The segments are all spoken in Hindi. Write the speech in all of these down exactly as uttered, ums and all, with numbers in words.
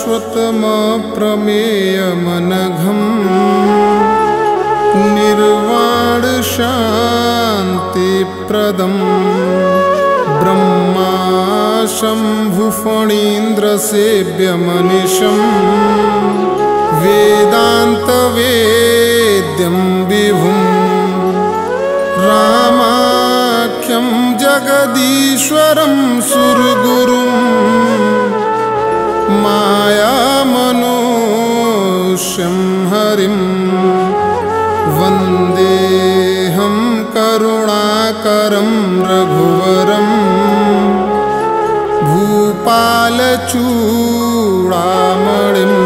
शाश्वतमप्रमेयमनघम् निर्वाण शान्तिप्रदम् ब्रह्मा शम्भुफणीन्द्रसेव्यमनिशम् वेदान्तवेद्यं विभुम् रामाख्यं जगदीश्वरं सुरगुरुं मायामनुष्यं हरिं वन्देऽहं करुणाकरं रघुवरं भूपालचूडामणिं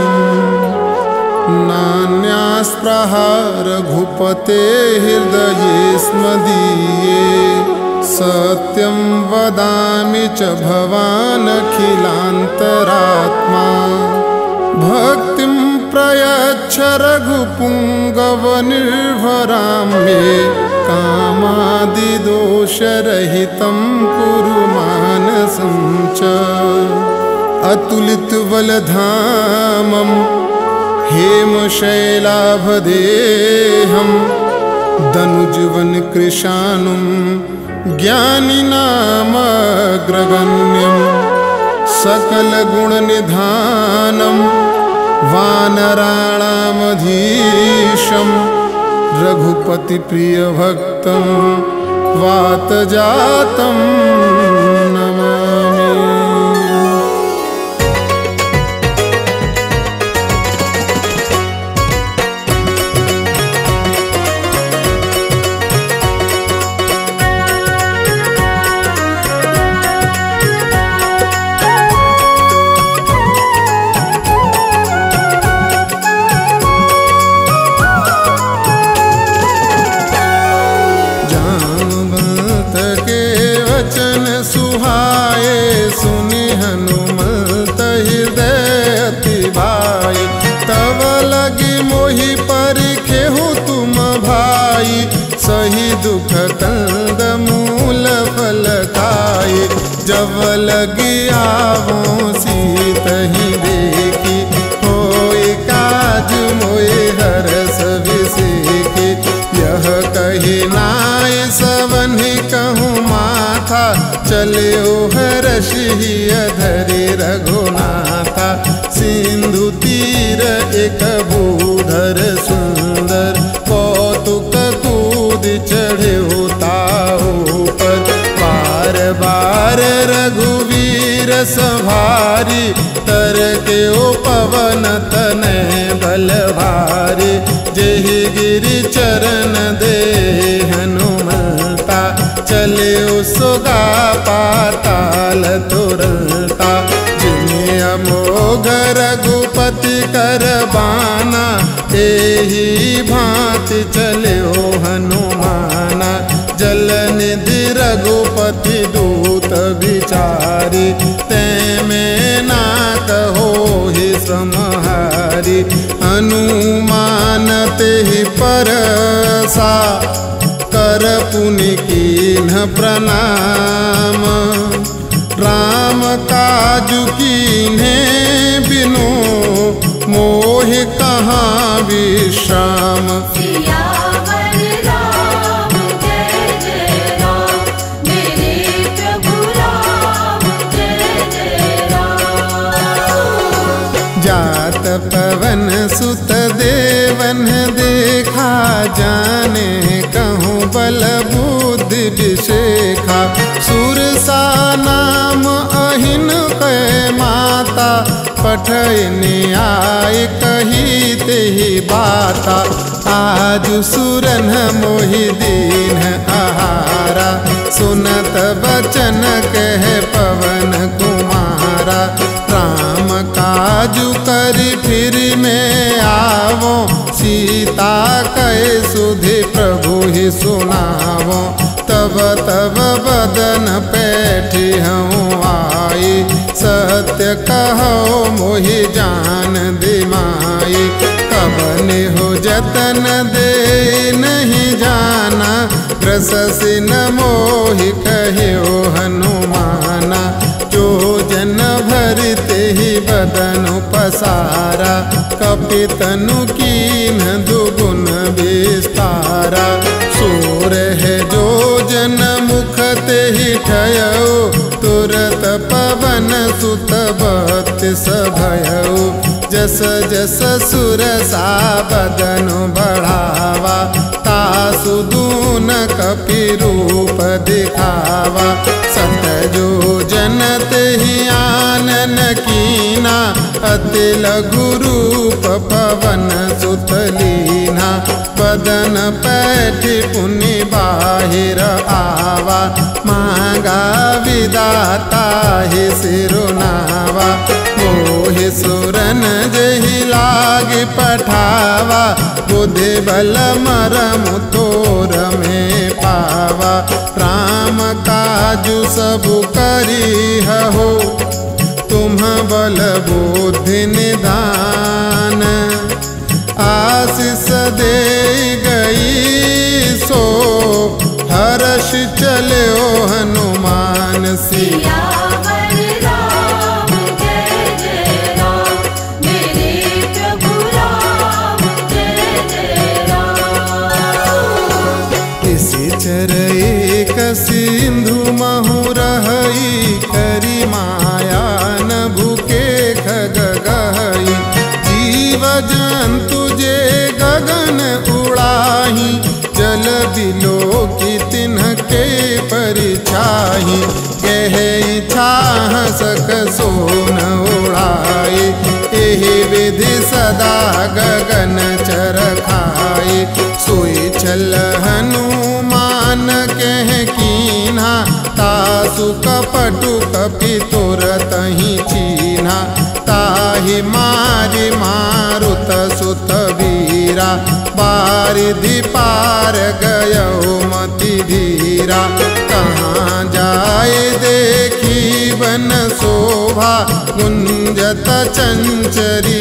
नान्यास्पृहा रघुपते हृदयेऽस्मदीये सत्यं वदामि च भवानखिलान्तरात्मा भक्तिं प्रयच्छ रघुपुङ्गवनिर्भरां मे कामादिदोषरहितं कुरु मानसं च अतुलितबलधामं हेमशैलाभदेहं दनुजवनकृशानुं ज्ञानिनामग्रगण्यं सकलगुणनिधानं वानराणामधीशं रघुपतिप्रियभक्तं वातजातं नमामि। सुहाए सुनि हनुमत हृदय अति भाई तब लगी मोहि परिखेहु तुम भाई सही दुख कंद मूल फल खाई जब लगी आवो सीत ही देखी होए काज मोए हरस विसेखी यह कही नाय सवनि कहूँ माथा चले हर्षि धरि रघुनाथा सिंधु तीर एक भूधर सुंदर कौतुक कूद चढ़े ताऊ पर बार बार रघुवीर सवारी तर के ओ पवन तनय बल भारी जेहि गिरि चरण दे हनुमता चले सुगा पाताल तुरंता जिन्हें अमोघ रघुपति कर बाना एही भांति चले हनुमाना जल निधि रघुपति दूत विचारी तैमें ना कहो ही समहारी हनुमान ते ही परसा कर पुनि कीन्ह प्रणाम राम काजु कीन्हे बिनु मोह कहाँ विश्राम। जात पवन सुत देवन देखा जाने कहूँ बल बुद्धि विशेखा सुरसा नाम अहिन कै माता पठैनि आय कही तेहि बाता आज सुरन मोहि दीन आहारा सुनत बचन कह पवन कुमारा राम काजु करि फिर में आवो सीता कै सुधि प्रभु ही सुनावो तब तब बदन पैठी हूँ आई सत्य कहो मोहि जान दिमाई कबने हो जतन दे नहीं जाना ग्रससि न मोहि कहियो हनुमाना जो जन भरते ही बदन पसारा, कपितनु कीन दुगुन विस्तारा। सूर्य है जो जन मुख ते ही ठयो, तुरत पवन सुत बत्तीस भयउ। जस जस सुरसा बदन बढ़ावा, तासु दून कपि रूप दिखावा। सत जो जनत ही आनन कीना, अति लघु रूप पवन सुत लीना। बदन पैठ पुनि बाहिर आवा, मांगा विदाता ही सिरुनावा। मोहि सुरन जहि लाग पठावा, बुद्धि बल मरम तोर में पावा। राम काजु सबु करी हो, तुम बल बुद्धि निधान। आशीष दे गई सो, हर्ष चलो हनुमान सिया। चर एक सिंधु महु रहई, करी माया न भूके खग गहई। जीव जंतु जे गगन उड़ाही, जल बिलो की तिन्ह के परिछाही। कहे छाह सक सोन उड़ाई, एहि विधि सदा गगन चर खाई। सोई छल हनुमान कह कीन्हा, तासु कपटु कपि तुरत ही चीन्हा। ताहि मारि मारुत सुत वीरा, बारिधि पार गयो मति धीरा। कहाँ जाए देखी वन शोभा, गुंजत चंचरी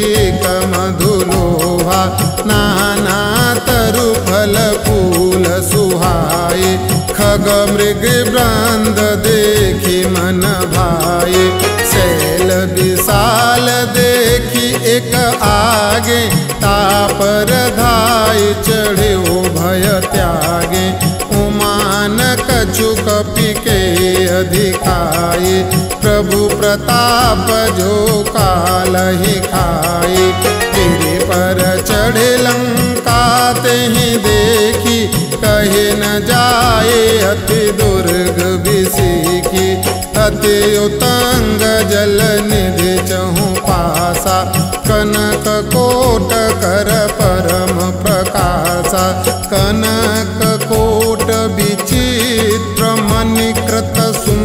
मधुलोभा। नाना तरु फल फूल सुहाए, खग मृग वृंद देखी मन भाए। शैल विशाल देखी एक आगे, तापर धाय चढ़े भय त्यागे। उमान कछु कपि के अधिकाए, प्रभु प्रताप जो काल ही खाए। तेरे पर चढ़े लंका ते ही देखी, कहे न जाए अति दुर्ग बिसीखी। अति उतंग जल निधि चहु पासा, कनक कोट कर परम प्रकाशा। कनक कोट विचित्र मणिकृत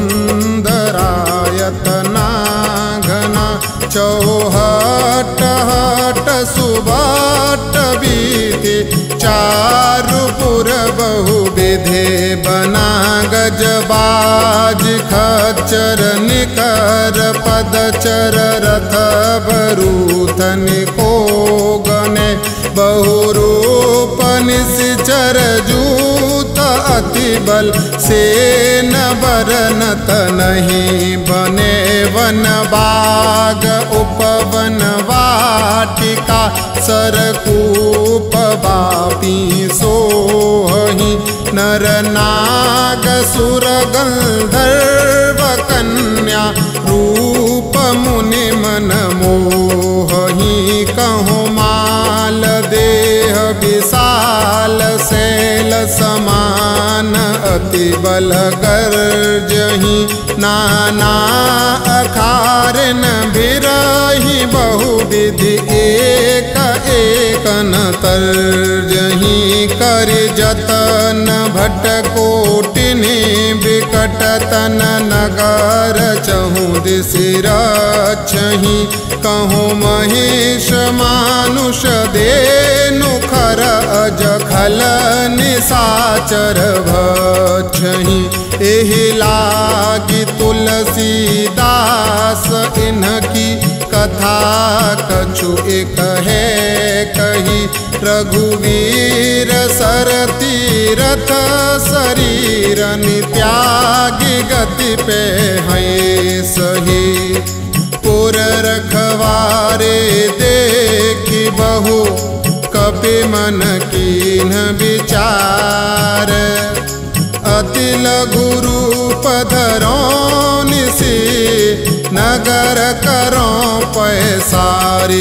सुंदरायत नागना। चौहट हट सुबाट बीति, चारुपुर बहु विधे बना। गजबाज खच्चर निकर पदचर, रथ बरूथन को गने। बहुरूप निश्चर जूत अति बल, सेन बरनत नहीं बने। वन बाग उपवन वाटिका, सरकूप बापी सोहि। नर नाग सुर गंधर्व कन्या, रूप मुनि मन मोहि। कहूँ माल देह विशाल, शैल समान अति बल गर्जहि। नाना अखारन बिरहि, बहुविधि एक एकन तर्जहि। कर जतन भट कोटिनि, विकट तन नगर चहु दिसि रक्षहि। कहूँ महिष मानुष देनु, खर अज खल निशाचर भक्षहि। एहि लागी तुलसीदास इनकी, कथा कछु एक है कही। रघुवीर सर तीरथ शरीर, नित्यागी गति पे है सही। पुर रखवा अवतारे देखी बहु कपि मन कीन्ह विचार। अति लघु रूप धरों निसी नगर करों पैसारी।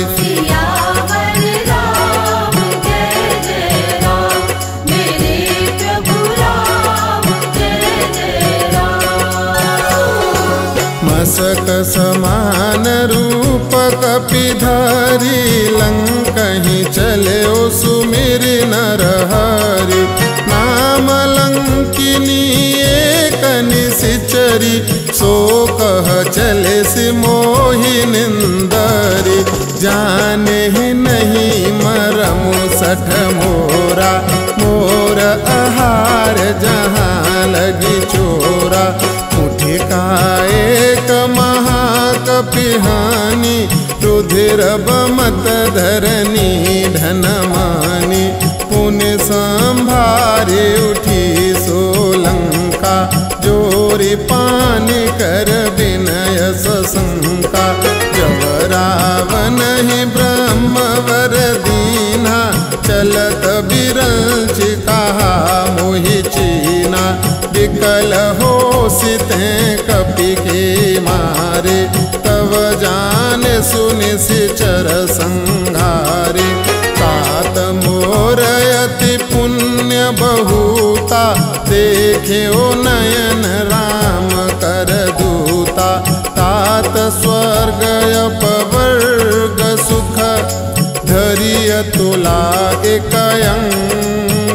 मसक समान रूप कपिधारी लंकहि चले ओ सुमिर नर हरि। नाम लंकिनी एक निशिचरी सो कह चले सि मोहि निंदरी। जाने ही नहीं मरमु सठ मोरा मोर आहार जहाँ लगी चोरा। मुठि का एक महाकपिहानी रुधिर बमत धरनी धन मानी। पुण्य संभारे उठी सोलंका जोरी पानी कर विनय सशंका। जब रावण ही ब्रह्मवर दीना चलत बिरल चिकाहा मोहि चीना। विकल हो सिते कपि के मारे तब जाने सुनि सिचर संघारे। तात मोर अति पुण्य बहुता देखे ओ नयन राम कर दूता। तात स्वर्ग अपवर्ग सुख धरिय तुला एक अंग।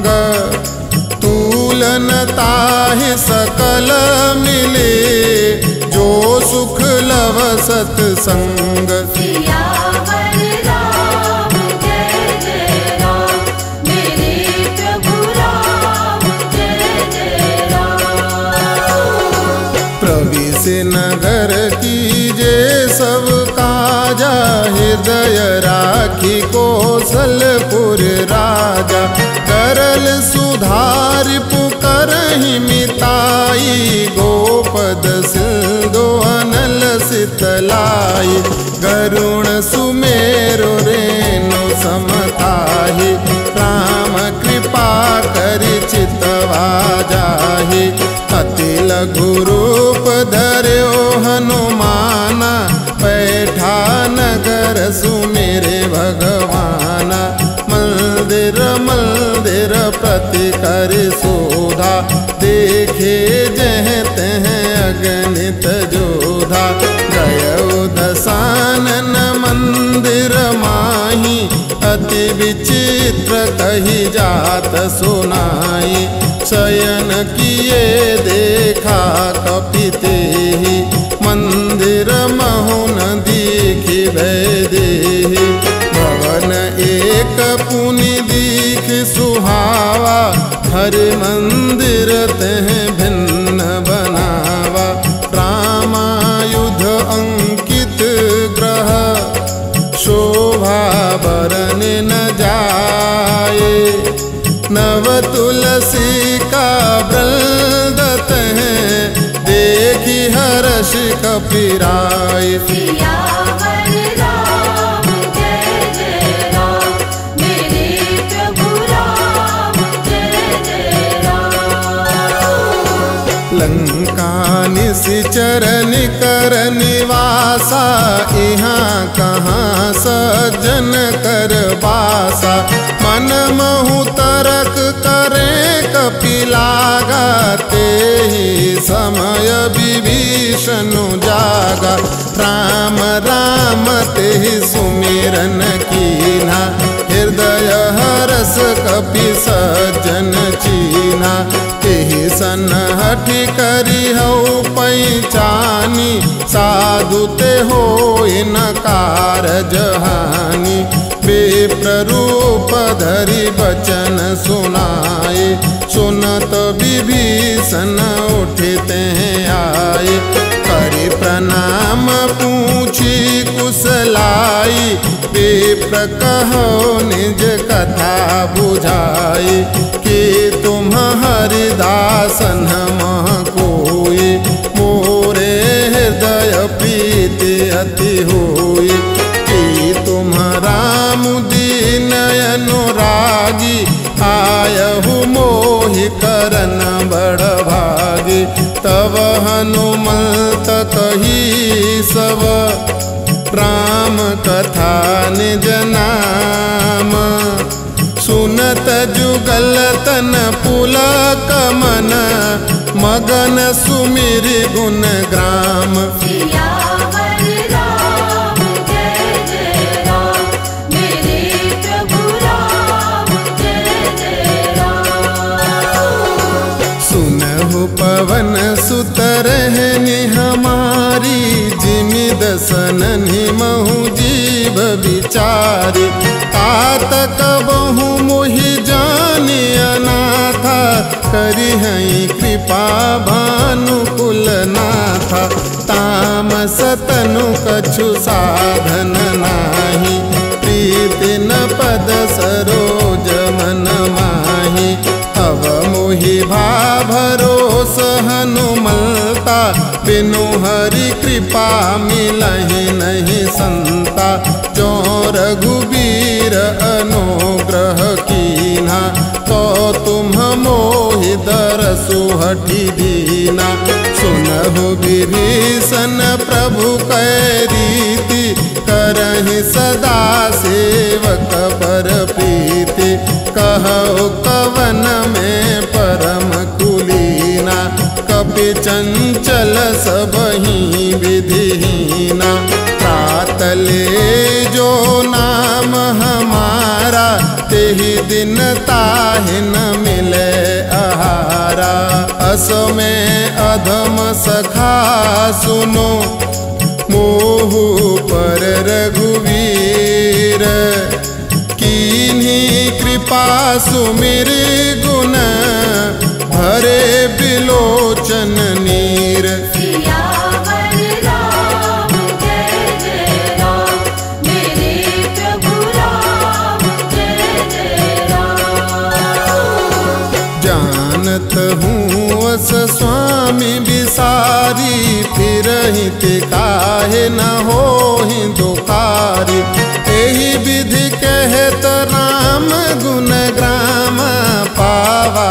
तूलन ताहि सकल मिले जो सुख लव सत्संग। प्रविश नगर कीजे सब काजा हृदय राखी कौशलपुर राजा। करल सुधार पुकरहि मिताई गोपद सिंधु अनल सितलाई। गरुण सुमेरु रेणु समताहि राम कृपा करि चितवा जाहि। अति लघु रूप धर्यो हनुमाना बैठा नगर सुमेरे भगवाना। मंदिर मंदिर प्रति कर सोधा देखे जह तह अगणित जोधा। गय दसानन मंदिर माही अति विचित्र कही जात सुनाई। शयन किए देखा कपितेहि मंदिर महु न दीखि भय देहि। भवन एक पुनि दीख सुहावा हरि मंदिर तह भिन्न बनावा। रामायुध अंकित ग्रह शोभा बरन न जाए। नव तुलसी का वृंदत है देखी हर्ष कपिराय। लंका निशिचर निकर निवासा यहाँ कहाँ सज्जन कर बासा। मन महु तरक करे कपि लागा तेहि समय विभीषणु जागा। राम राम तेहि सुमिरन कीन्हा हृदय हरस कपि सज्जन चीन्हा। तेहि सन्हठि करि हऊ पैचानी साधु ते होई न कारज हानि। विप्र रूप धरि बचन सुनाए सुनत विभीषण उठते आए। करि प्रणाम पूछी कुशलाई विप्र कहो निज कथा बुझाई। कि तुम हरिदासन मह कोई मोरे हृदय प्रीति अति होई। कि तव हनुमंत कही सब राम कथा निज नाम। सुनत जुगल तन पुलक मन मगन सुमिर गुण ग्राम। सियावर राम जय जय राम मेरे प्रभु राम जय जय राम। सुनहु पवन सुत रहनि हमारी जिमिद सननि महु जीव विचारी। आतक बहु मोहि जानि अनाथा करि हैं कृपा भानुकुल नाथा। तामस तनु कछु साधन नाही प्रीति न पद सरोज मन माही। अब मोहि भा भरोस हनुमंता बिनु हरि कृपा मिलहि नहीं संता। जो रघुबीर अनुग्रह कीन्हा तो तुम मोहि दरसु हठि दीना। सुनहु विभीषण प्रभु कै रीति करहि सदा सेवक पर प्रीति। कहु कवन में परम कुलीना कपि चंचल सबहि विधिहीना। प्रातले जो नाम हमारा तेहि दिन ताहि न मिले आहारा। अस में अधम सखा सुनो मोहु पर रघुवीर। कीन्ही कृपा सुमिर गुण भरे बिलोचन नीर। सियावर राम जय जय राम मेरे प्रभु राम जय जय राम। जानत हूँ अस स्वामी बिसारी फिरहि ते काहे न होहि दुखारी। एहि विधि कहत राम गुण ग्राम पावा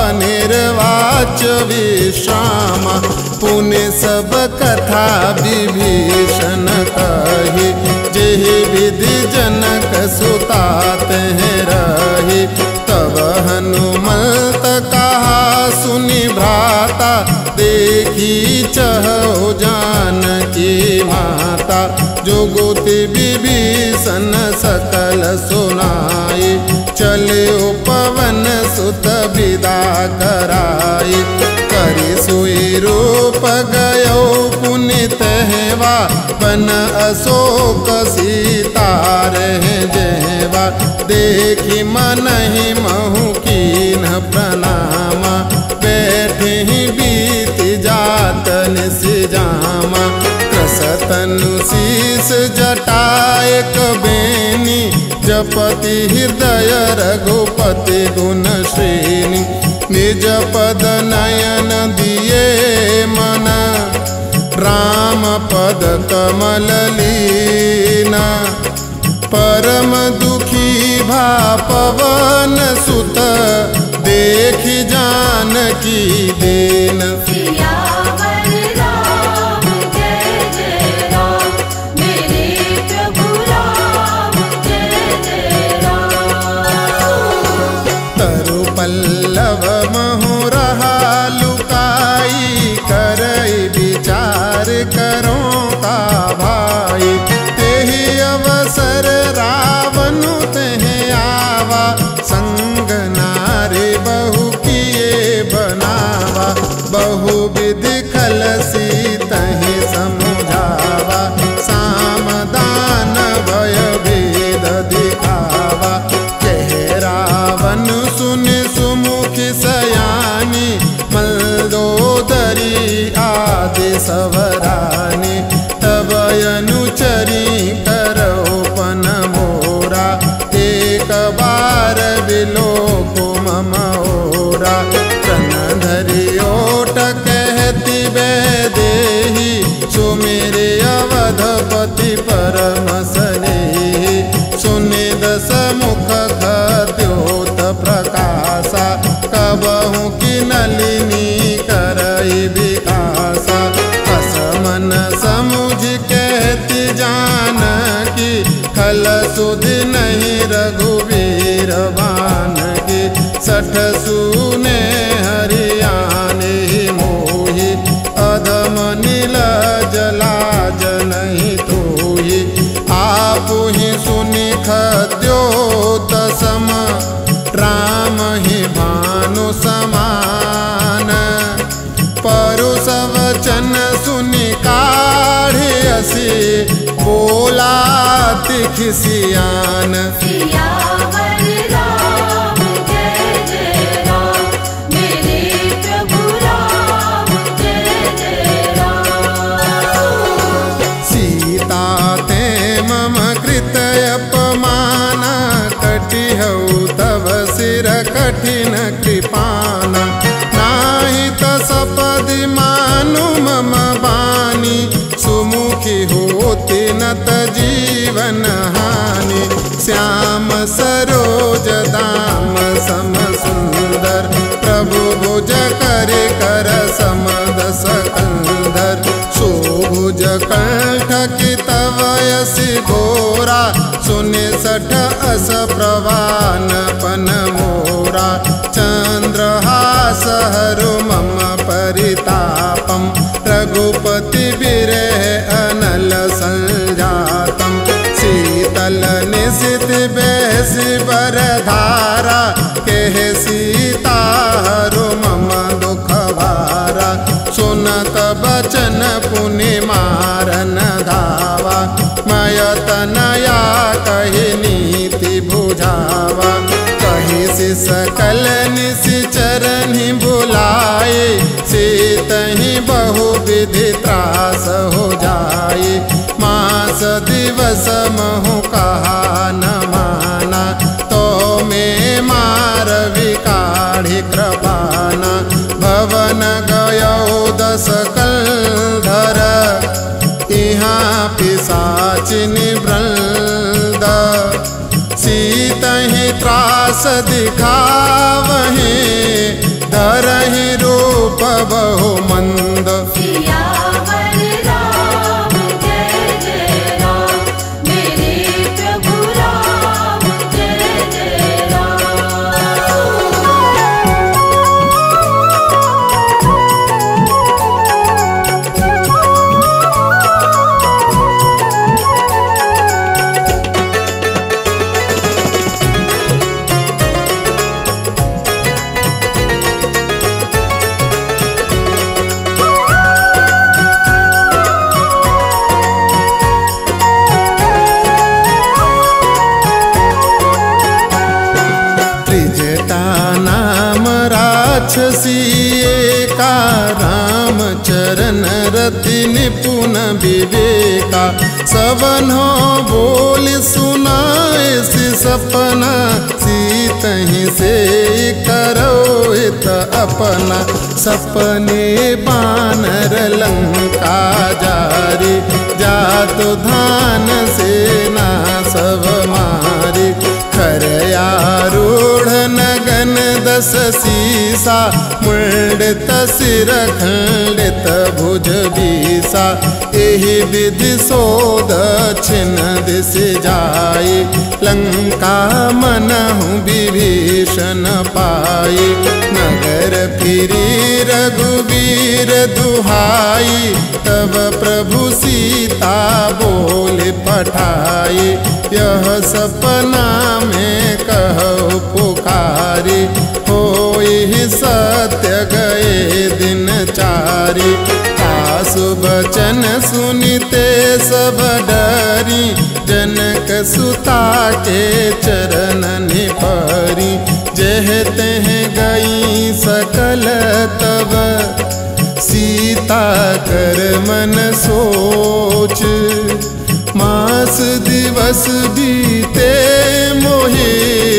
निर्वाच विश्राम। पुण्य सब कथा विभीषण कही जेहि विधि जनक सुता तेहि रही। तब हनुमंत कहा सुनि भ्राता देखी चहो जानकी माता। जुगुति विभीषण सकल सुनाई चले पवन सुत विदा कराई। करि सोई रूप गयो पुनित हेवा बन अशोक सीता रहे जेवा। देखी मनहि महु कीन्ह प्रणामा बैठे ही बीत जात निस जामा। कसतनु शीस जटायक बेनी जपति हृदय रघुपति गुण श्रेणी। निज पद नयन दिए मन राम पद कमल लीना। परम दुखी भा पवन सुत देखि जानकी दीन। सियावर राम जय जय राम मेरे प्रभु राम जय जय राम। तरु पल्लव महु रहा लुकाई करई विचार करो का भाई। तेहि अवसर रावनु तेहि आवा संग नारी बहु किए बनावा। बहु विधि खल सीतहि समुझावा साम दान भय भेद दिखावा। कह रावण सुन सुमुखि सयानी मल्दोदरी आदि सवरानी। तब अनुचरी करो पन मोरा एक बार बिलोक मम ओरा। तन धरि ओट कहती वैदेही सुमिरे अवधपति परम स्नेही। सुनि दस मुख खद्योत प्रकाशा कबहु की नलिनी करई बल सुधि नहीं रघुवीर बान की, सठ सूने हरियाणे मोहि, अधम नील जलाज नहीं तोहि, आप ही सुनि खद्योत सम, राम ही भानु समान, परुष वचन सुनि काढ़े असी, बोला तिखिसियान। सियावर राम जय जय राम, मेरे प्रभु राम जय जय राम। सीता ते मम कृत अपमान, कटिहौ तव सिर कठिन कृपाना, नाही त सपदि मानु मम बानी, सुमुखी होती न त जीवन हानि, श्याम सरोज दाम सम सुंदर, प्रभु भुज कर कर समद सकंदर, शोभुज कंठ की तव यसी घोरा, सुनि सठ अस प्रवान पन मोरा, चंद्रहास हरु मम परितापम, रघुपति विरह अनल संजातम, शीतल निशित बेसी बरधारा, केह सीता हरु मम दुख भारा, सुनत बचन पुनि मारन धावा, मय तनया कहि नीति बुझावा, कहि सि सकल निशिचरनि बुलाए, सीतहि बहु विधि त्रास हो जाए, मास दिवस महु कहा न माना, तो में मार विकाढ़ि कृपाना, भवन गयो दस कलधर, इहाँ पिशाचिनि वृंद, सीतहि त्रास दिखावहि, धरहि रूप बहु मंद। सियावर राम जय जय राम, मेरे प्रभु राम जय जय राम। राक्षसी का राम चरण रति निपुण विवेका, सबनो बोल सुनाए सि सपना, सीतहि से करो हित अपना, सपने बानर लंका जारी, जातु धान सेना सब मारी, खरयारूढ़ नगन दस सीसा, मुंडित सिर खंडित भुज बीसा, एहि विधि सो दक्षिण दिश जाई, लंका मनहु विभीषण पाई, नगर फिरी रघुवीर दुहाई, तब प्रभु सीता बोल पठाई, यह सपना में कहो पुकारी, होई सत्य गए दिन चारी, कासु बचन सुनिते सब डरी, जनक सुता के चरण परी, जेह तेह गई सकल तब, सीता कर मन सोच, मास दिवस बीते मोहे,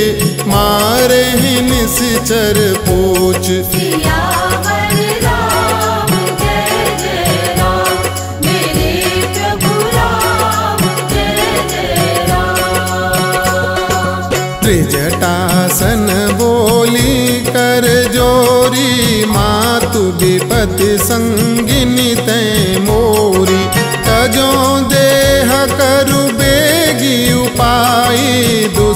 मारे ही निशिचर पूछ। सियावर राम जय जय राम, मेरे प्रभु राम जय जय राम। त्रिजटासन बोली कर जोरी, मातु विपति संगिनी तै मोरी, तजो देह करु बेगी उपा,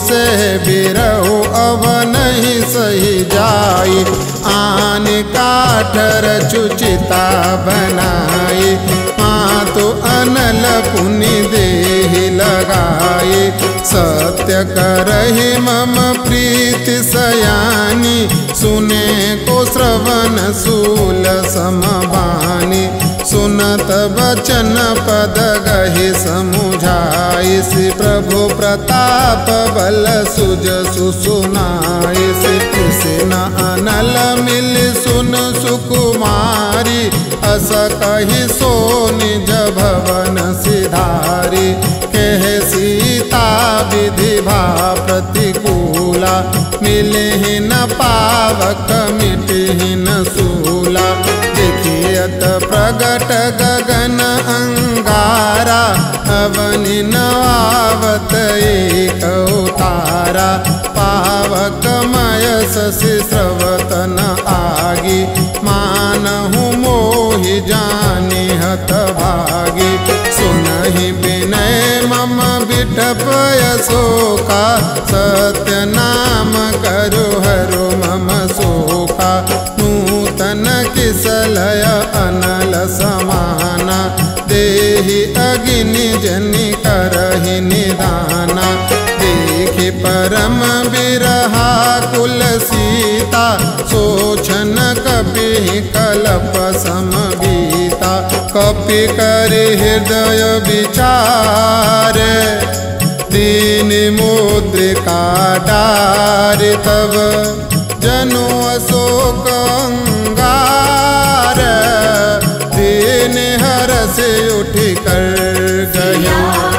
से बिरहो अब नहीं सही जाई। आन काठ रचुचिता बनाई, मातु अनल पुनि देहि लगाई। सत्य करहि मम प्रीति सयानी, सुने को श्रवण सूल समबानी। सुनत बचन पद गहि समुझाई, श्री प्रभु प्रताप बल सुज सुसुनाई। श्री कृष्ण अनल मिल सुन सुकुमारी, अस कहि सो निज भवन सिधारी। कह सीता विधि भा प्रतिकूला, मिलहि न पावक मिटहि न सूला। देखियत प्रगट गगन अंगारा, अवनि नवावत एक उतारा। पावक मय शशि स्रवतन आगी, मानहु मोहि जानि हत भागी। सुनहि विनय मम बिटपय शोका, सत्य नाम करु हरु मम शोका। नूतन किसलय अनल समाना, देहि अग्नि जनि करहि निदाना। देखि परम बिरहा कुल सीता, सोचन कपि कलप समबीता। कपि करि हृदय विचार, दीन मुद्रिका डारि तब। जनु अशोक अंगार, दीन हरष उठ कर गयो।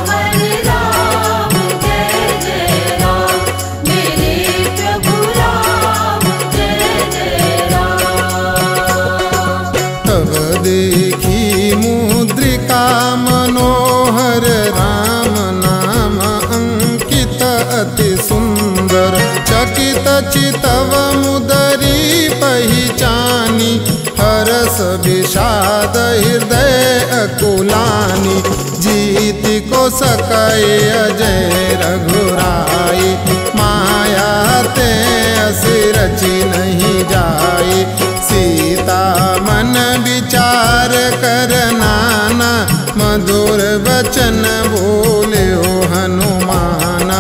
तब देखी मुद्रिका मनोहर, राम नाम अंकित अति सुंदर। चकित चितव मुदरी पहिचानी, हरस विषाद हृदय अकुलानी। जीति को सकय अजय रघुराई, माया ते असि रचि नहीं जाई। सीता मन विचार कर नाना, मधुर वचन बोल्यो हनुमाना।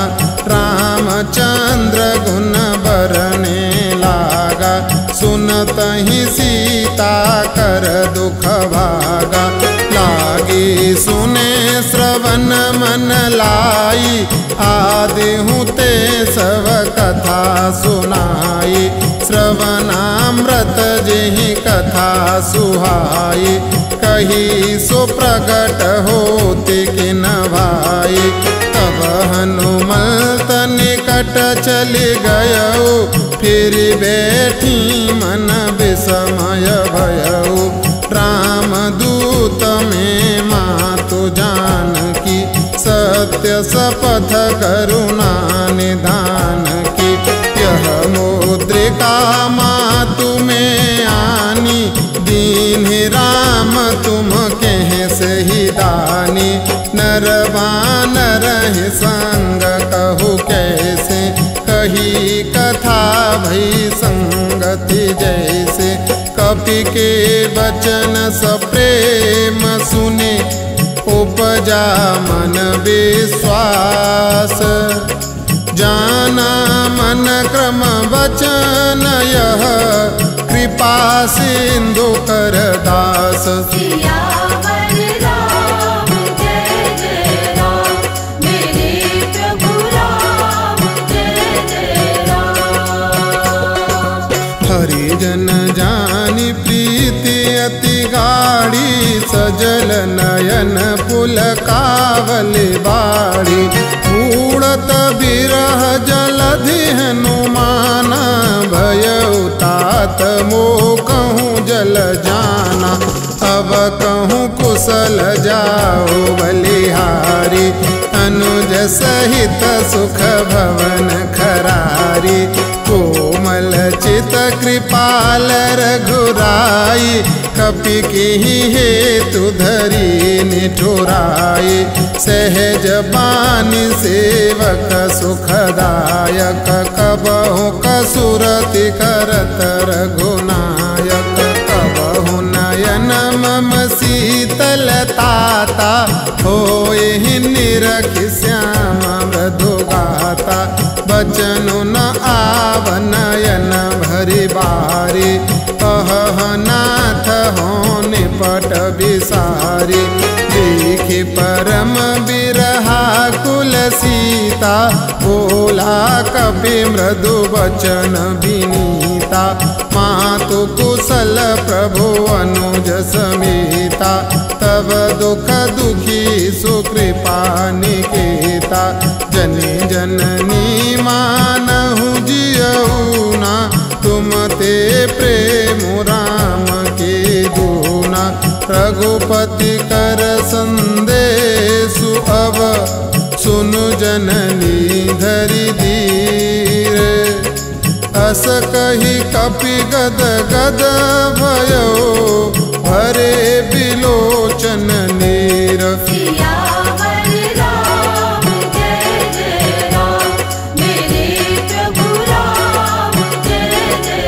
रामचंद्र गुण बरने लागा, सुनत ही सीता कर दुख भागा। लागी सुने श्रवण मन लाई, आदि हूँ ते सब कथा सुनाई। श्रवणामृत जेहि कथा सुहाई, कही सो प्रगट होति किन भाई। तब हनुमंत निकट चलि गयौ, फिर बैठी मन विस्मय भयौ। रामदूत में मातु जानकी, सत्य शपथ करुणा निधान की। यह मुद्रिका मातु में आनी, दीन राम तुम कह से ही दानी। नर बानर संग कहु कैसे, कही कथा भई संगति जैसे। कपि के वचन सप्रेम सुने, उपजा मन विश्वास। जाना मन क्रम वचन यह, कृपा सिंधु कर दास। सियावर राम जय जय राम, मेरे प्रभु राम जय जय राम। हरिजन जानी प्रीति अति गाढ़ी, सजल नयन पुलकावल बाड़ी। उड़त बिरह जलधि हनुमाना, भयउ तात मोह कहूँ जल जाना। अब कहूँ कुशल जाओ बलिहारी, अनुज सहित सुख भवन खरारी। कोमल चित कृपाल रघुराई, कपि की हेतु धरी निठुराई। सहज बानी सेवक सुखदायक कबहु कसुरति करत रघुनायक। कबहु नयन मम शीतलताता होए निरखि श्याम मृदुगाता। बचनु न आव नयन भरि बारी कह नाथ हो निपट बिसारी। देखि परम बिरहा कुल सीता बोला कपि मृदु वचन विनीता। मातु कुशल प्रभु अनुज समेता तब दुख दुखी सुकृपा निकेता। जनि जननी मानहु जियऊ ना तुम ते प्रेम राम के दूना। रघुपति कर संदेशु अब सुनु जननी धरि धीर। अस कही कपि गद गद भयो भरे बिलोचन नीर। सियावर राम जय जय राम मेरे प्रभु राम जय जय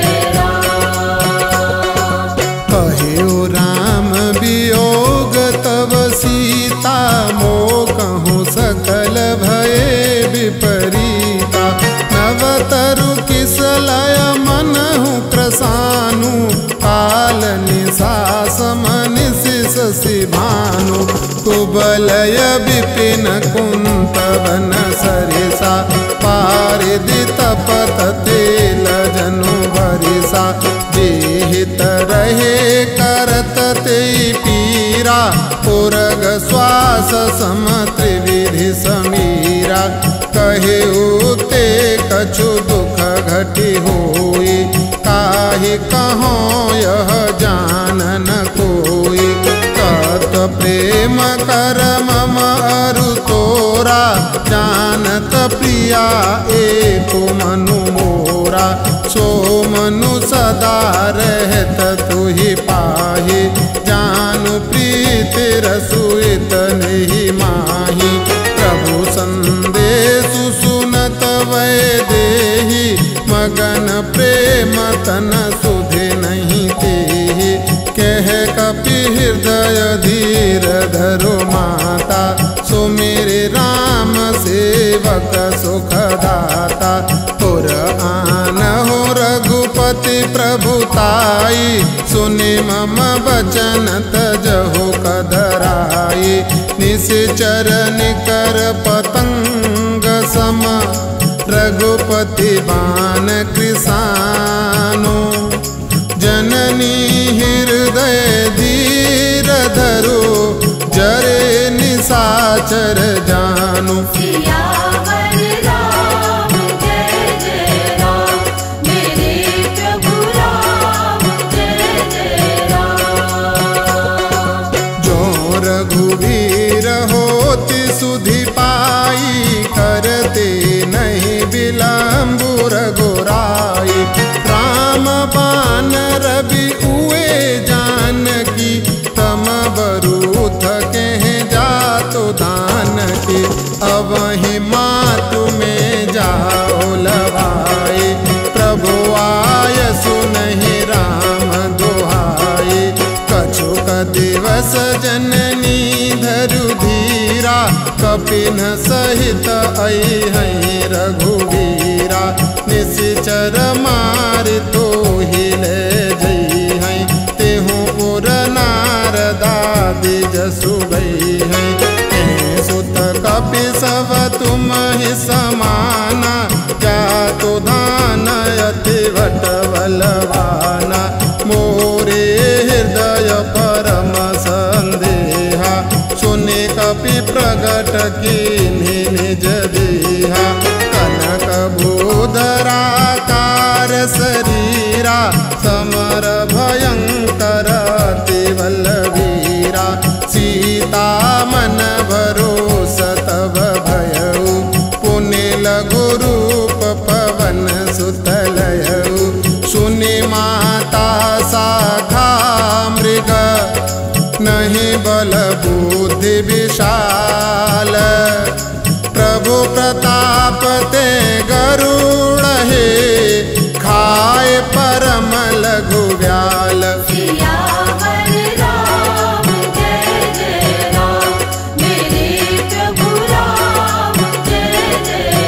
राम। कहियो राम वियोग तब सीता मोकहु सकल भये विपरीता। नवतरु किसलय मनहु क्रसानु काल निशास मनिषि शशि भानु। कुबलय विपिन कुंत वन सरिसा पारिदि तपत तेल जनु बरिसा। जेहित रहे करत ते पीरा पुरग श्वास सम त्रिविधि समीरा। कहे उते कछु दुख घटी होई काहि कहो यह जान न कोई। तत् प्रेम कर मम अरु तोरा जानत प्रिया एको मनु मोरा। सो मनु सदा रहत तुहि पाहि जानु प्रीति रसुइत नहीं माही। प्रभु संदेशु सुनत वै देहि मगन प्रेम तन सुधे नहीं तेहि। कह कपि हृदय धीर धरो माता सुमिरि राम सेवक सुखदाता। पुर आनहु रघुपति प्रभुताई सुनि मम वचन तजहु कधराई। निश्चर निकर पतंग सम रघुपति बाण कृसानु। जननी हृदय धीर धरो जरे निशाचर जानु। सियावर राम जय जय राम मेरे प्रभु राम जय जय राम। जो रघुवीर होति सुधि पाई करते नहीं विलम्बु रघुराई। राम बान रवि उए जानकी तम बरूथ कह जातो दान की। अब ही मातु में जाओ लभाई प्रभु आय सुनहि राम दोहाई। कछुक दिवस जननी धरु धीरा कपिन सहित अइहै रघुवीरा। निश्चर मारि तो हिले जइहै तेहु पुर नारदादि जसु गइहै। सुत कपि सब तुम ही समाना जातु धान अति वट बलवाना। मोरे हृदय परम संदेहा सुनि कपि प्रगट कीन्हि निज देहा। कनक भूधराकार शरीरा समर भयंकर अति बलवीरा। सीता मन भरोसा तब भयऊ पुनि लघु रूप पवन सुतलयऊ। सुनि माता शाखा मृग बल बुद्धि विशाल, प्रभु प्रताप ते गरुड़ हे, खाए परम लघु व्याल। सियावर राम जय जय राम, मेरे प्रभु राम जय जय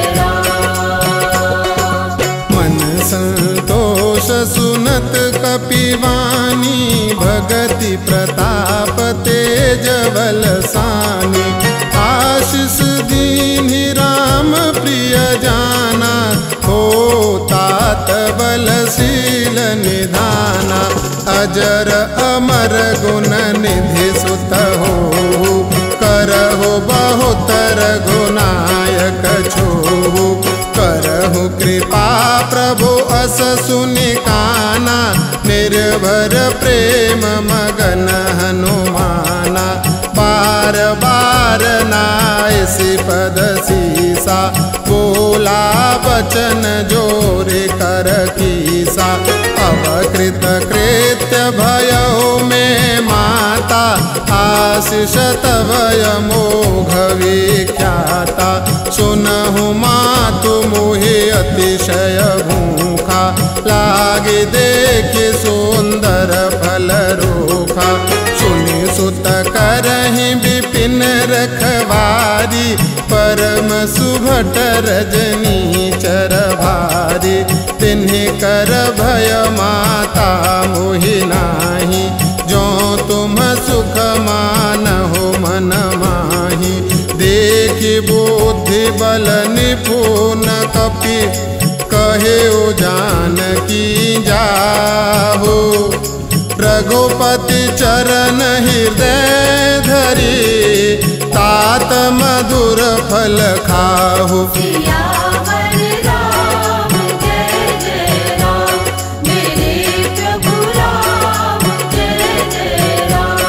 राम। मन संतोष सुनत कपिवानी, भगति प्रताप तेज बल सानी। आशीष दीन्हि राम प्रिय जाना, हो तात बलशील निधाना। अजर अमर गुण निधि सुत हो, करहु बहुतर गुनायक छो। करहु कृपा प्रभु अस सुनि काना, निर्भर प्रेम मगन हनुमाना। बार बार नायसि पद सीसा, बोला बचन जोरे कर कीसा। अवकृत कृत्य भयो में माता, आशीष तव अमोघ विख्याता। सुनहु मातु मोहि अतिशय भूखा, लागे देखि सुंदर फल रूखा। सुनि सुत करहि विपिन रखवारी, परम सुभट रजनी चर भारी। तिन्हि कर भय माता मोहि नाही, जो तुम सुख मानहु मन माही। देखि बुद्धि बल निपुण कपि, कहे जानकी जाहु। रघुपति चरण हृदय धरी, तात मधुर फल खाहु। सियावर राम जय जय राम, मेरे प्रभु राम जय जय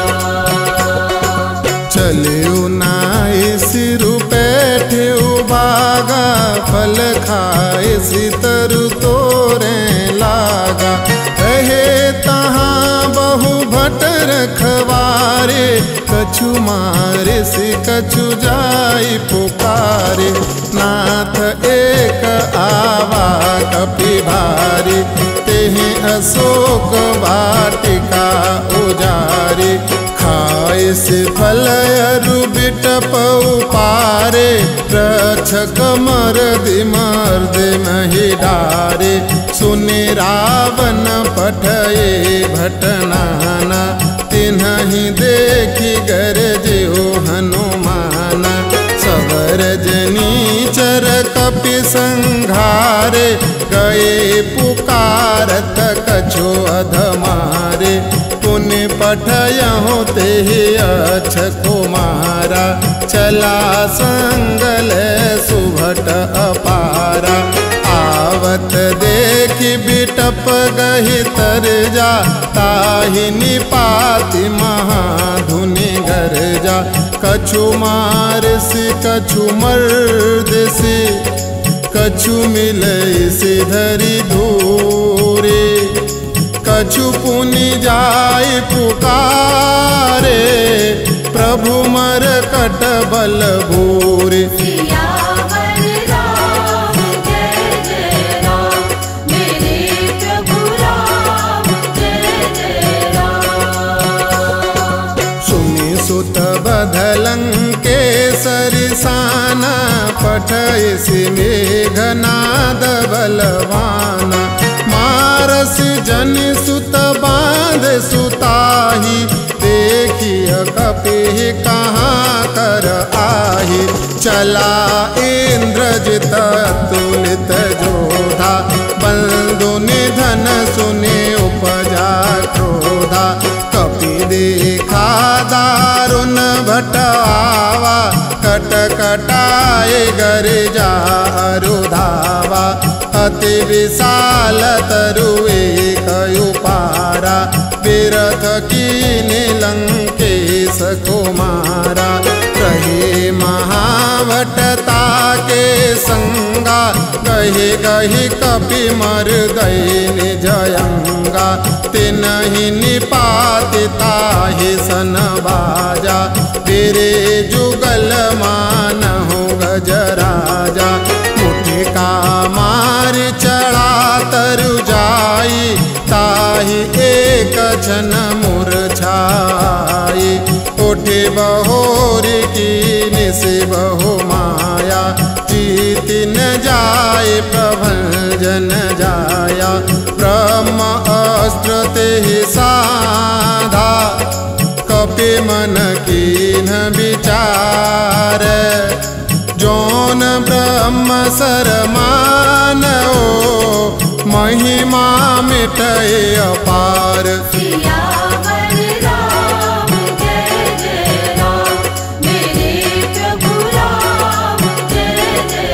राम। चलिउ नाई सिरु बैठिउ बागा, फल खाए सितरु तोरे लागा। कहे तहाँ बहु भट रखवारे, कछु मारे से कछु जाई पुकारे। नाथ एक आवा कपि भारी, तेहि अशोक वाटिका उजारी। खाए से फल अरु बिटप उपारे, रक्षक मर्दि मर्द महि डारे। सुनि रावण पठये भटनाना, तिन्हि देखि गरजेउ हनुमाना। सवर जनीचर कपि संघारे, गए पुकारत कछो अधमारे। पुनि पठयहु तेहि अक्ष कुमारा, चला संगल सुभट अपारा। आवत देखि बिटप गहि तर जा, ताहि निपाति महाधुनि गरजा। कछु मारसि कछु मर्दसि, कछु मिलैसि धरि धूरे। कछु पुनि जाय पुकारे, प्रभु मरकट बल भूरे। सियावर राम जय जय राम, मेरे प्रभु राम जय जय राम। सुनि सुत बधलंके सरिसाना, पठयसि मेघनाद बलवाना। मारसि जनि सुत बांध सुताही, देखिय कपि कहाँ कर आही। चला इंद्रजित तुलित जोधा, बंधु निधन सुनि उपजा क्रोधा। कपि देखा दारुण भटावा, कट कटाए गरिजा अरुधावा। अति विशाल तरुए कयु पारा, विरथ कीनि लंकेश कुमारा। रहे महावटता के संगा, गहि गहि कपि मर गए निजयंगा। तिन्हि निपाति ताहि सन बाज, तेरे जुगल मान हो गजराजा। मुठि का मार चढ़ा तरु जाई, ताहि एक क्षण मूर्छाई। उठे बहोर की निसि बहु माया, जीत न जाए प्रभंजन जाया। ब्रह्म अस्त्र ते साधा, कपि मन कीन विचार। जौन ब्रह्म सरमानो, महिमा मिटय अपार। सियावर राम जय जय राम, मेरे प्रभु राम जय जय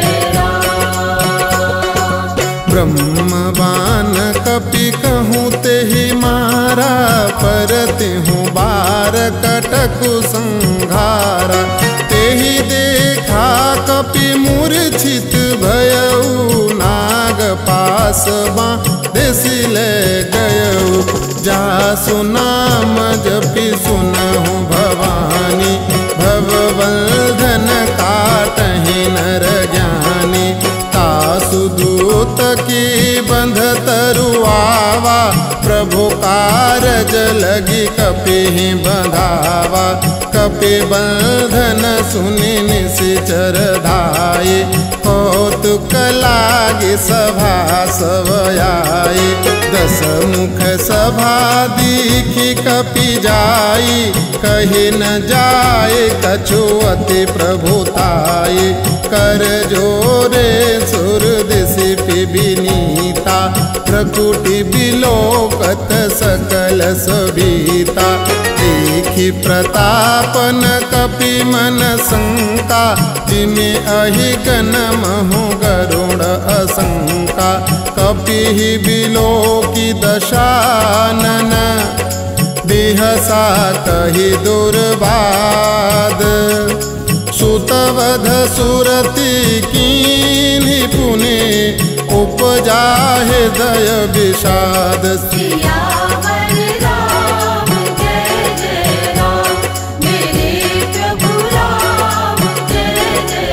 राम। ब्रह्मवान कपि कहूँ तेहि मारा, पर तेहूँ बार कटकु संघारा। तेहि देखा कपि मूर्छित भयउ, नाग पास बाँधि ले गयउ। जासु नाम जपि सुनहु भवानी, भवबंधन काटहि नर ज्ञानी। तासु दूत की बंध तरुआवा, प्रभु कारज लगी कपि बंधावा। कपि बंधन सुनि निशिचर धाये, कौतुक लागे सभा सब आए। दस मुख सभा दीखी कपि जाई, कहि न जाए कछु अति प्रभुताई। कर जोरे सुर दिशि विनीता, प्रकुटि बिलोकत सकल सभीता। देखि प्रतापन कपि मन शंका, जिमि अहिगन महु गरुड़ असंका। कपि बिलोकी दशानन, बिहसा कहि दुर्बाद। सुतवध सुरति कीन्हि पुनि, उपजा हृदय विषाद। सियावर राम जय जय राम, मेरे प्रभु राम जय जय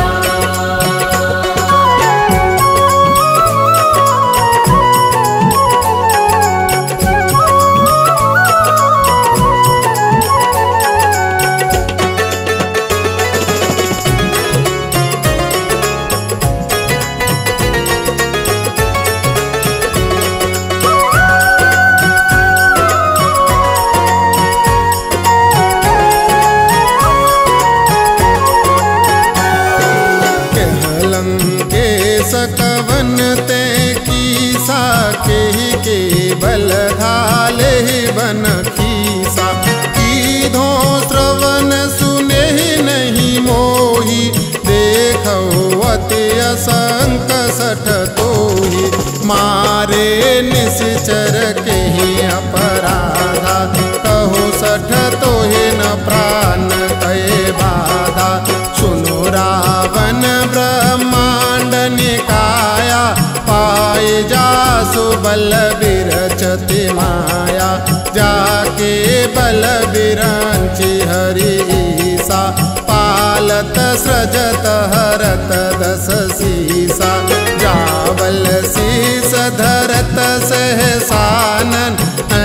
कवन ते कीसा, केहि के बल घाले बन खीसा। कीधो श्रवण सुने नहीं मोही, देखो अति असंक सठ तोहि। मारे निश्चर केहि अपराधा, कहो सठ तोहि न प्राण कहे बाधा। सुनो रावण ब्रह्मांड निकाया, पाए जासु बल विरचति माया। जाके बल विरंचि हरि ईसा, पालत सृजत हरत दस सीसा। जावल शीस धरत सहसानन,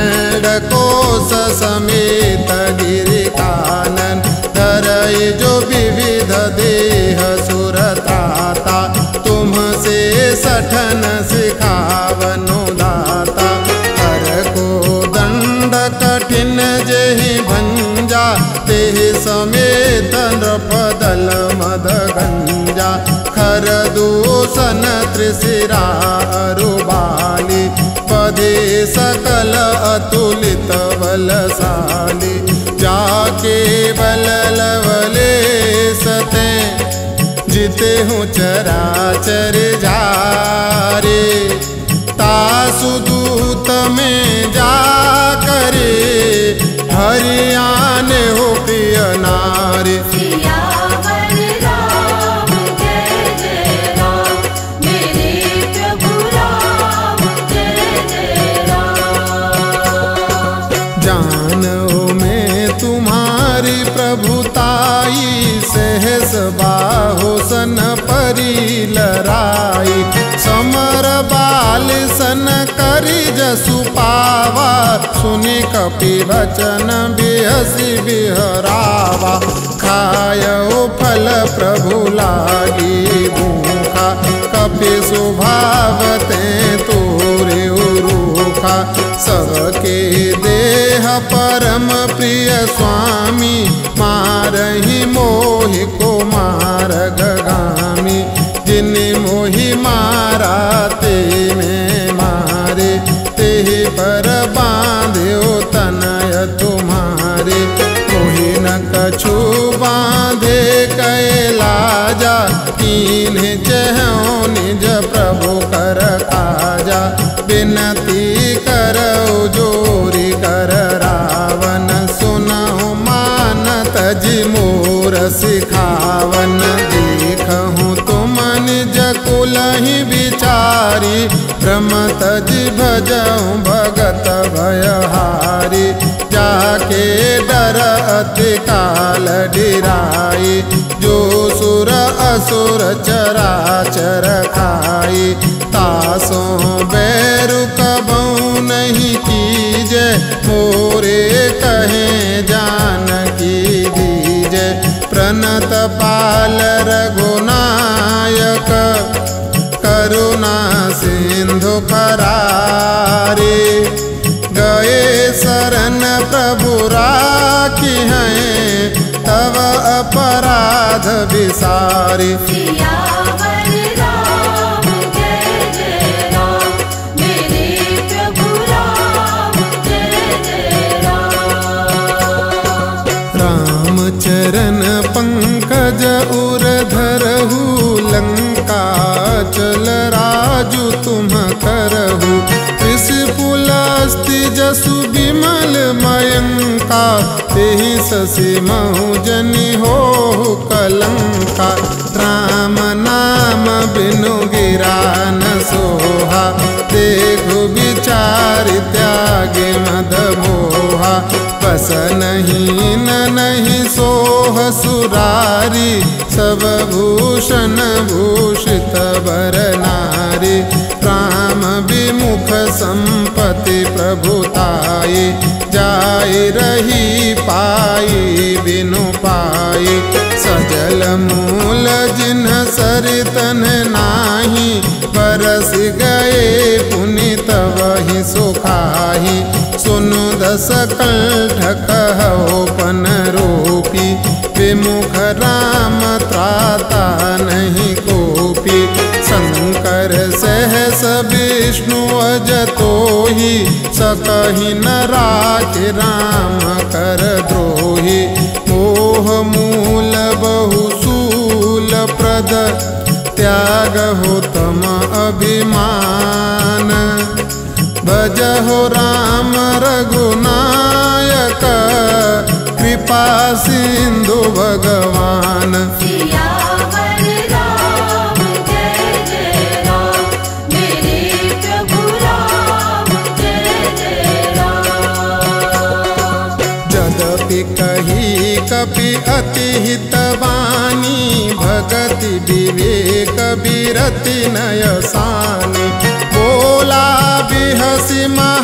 अंडकोश समेत गिरि कानन। धरई जो विविध देह सुरताता, तुमसे सठन सिखावनु दाता। कर को दंड कठिन जेहि भंजा, तेहि समेत नृप दल मद गंजा। खर दूषण त्रिशिरा अरुबाली, पदे सकल अतुलित बलशाली। जाके बल लवले सते, जिते हूँ चराचर जारे। तासु दूत में जा करे, हरियाने हो प्रिय नारी। सियावर राम जय जय राम, मेरे प्रभु राम जय जय राम। जानो में तुम्हारी प्रभुताई, सहस बाहो सन परी लराई। समर बाल सन करी जसु पावा, सुनि कपि वचन बिहसी बिहरावा। खायो फल प्रभु लागी भूखा, कपि सुभावते तोरे रूखा। सबके देह परम प्रिय स्वामी, मारहि मोहि को मार्ग गामी। जिन मोहि मारा ते में मारे, तेहि पर बांध्यो तनय तुम्हारे। मोहि न कछु बांधे कैलाजा, कीन्ह चहु निज प्रभु कर काजा। बिनती करौ जोरी कर रावण, सुनहु मान तजि मोर सिखावन। देखहु तुम निज कुलहि विचारी, भ्रम तजि भजहु भगत भयहारी। जाके डर अति काल डिराई, जो सुर असुर चराचर खाई। तासो बैरु कबहु नहीं कीजे, मोरे कहे जानकी दीजे। प्रणत पाल रघुनायक, करुणा सिंधु करारे। गए शरण प्रभु राखी हैं, तव अपराध विसारी। सियावर राम जय जय राम, मेरे प्रभु राम जय जय राम। रामचरण पंकज उर धरहु, लंका चल राजु तुम करहु। त्रिशूलस्ति जसु विमल मयंका, तेहि शशि महु जनि होहु कलंका। राम नाम बिनु गिरा न सोहा, देखु विचार त्यागे मद मोहा। बस नहीं न नहीं सोह सुरारी, सब भूषण भूषित वर नारी। राम विमुख संपत्ति प्रभुताई, जाय रही पाई बिनु पाई। सजल मूल जिन्ह सरितन नाही, बरस गए पुनित वही सुखाही। सुनु दस कंठ कहौ पन रूपी, विमुख राम त्राता नहीं कोपी। शंकर सहस विष्णु अजतोहि, सकहि न राख राम कर द्रोही। मोह मूल बहु शूल प्रद, त्याग हो तम अभिमान। भजहु राम रघुनायक, कृपा सिंधु भगवान। सियावर राम जय जय राम, मेरे प्रभु राम जय जय राम। जदपि कही कपि अति हितवानी, भगति विवेक बिरति नयसानी। बोला बिहसी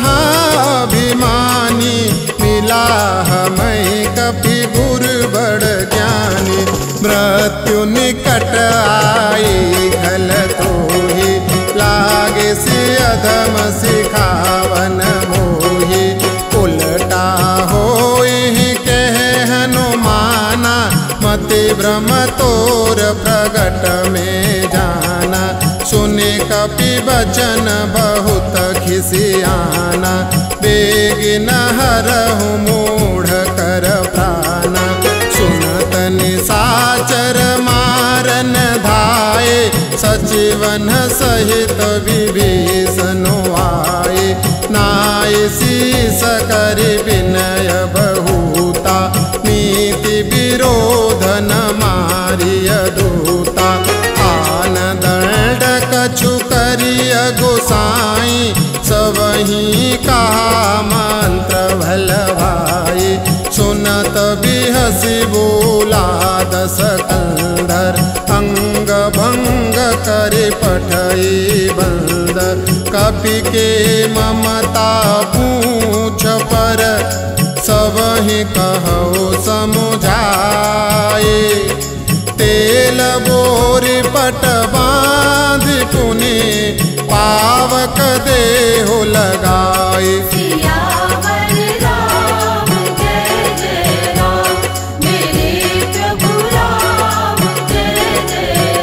महाभिमानी, मिला हमें कपि गुर बड़ ज्ञानी। मृत्यु निकट आई घल तोहि, लागे से अधम सिखावन मोहि। उलटा होहि कह हनुमाना, मति भ्रम तोर प्रगट में जाना। सुने कपि बचन बहुत खिसियाना, बेगिन हरहु मूढ़ कर प्राणा। सुनत निशाचर मारन धाये, सचिवन सहित विभीषण आए। नाय शीस करि विनय बहुता, नीति विरोध न मारिय दूता। आन दंड कछु करिय गोसाई, सबहि कहा मंत्र भल भाई। सुनत बिहसी बोला दस कंधर, अंग भंग करे पठई बंदर। कपि के ममता पूछ पर, सबहि कहो समुझाए। तेल बोरी पट बांध पुनि, पावक देहो लगाए। सियावर राम जय जय राम, मेरे प्रभु राम जय जय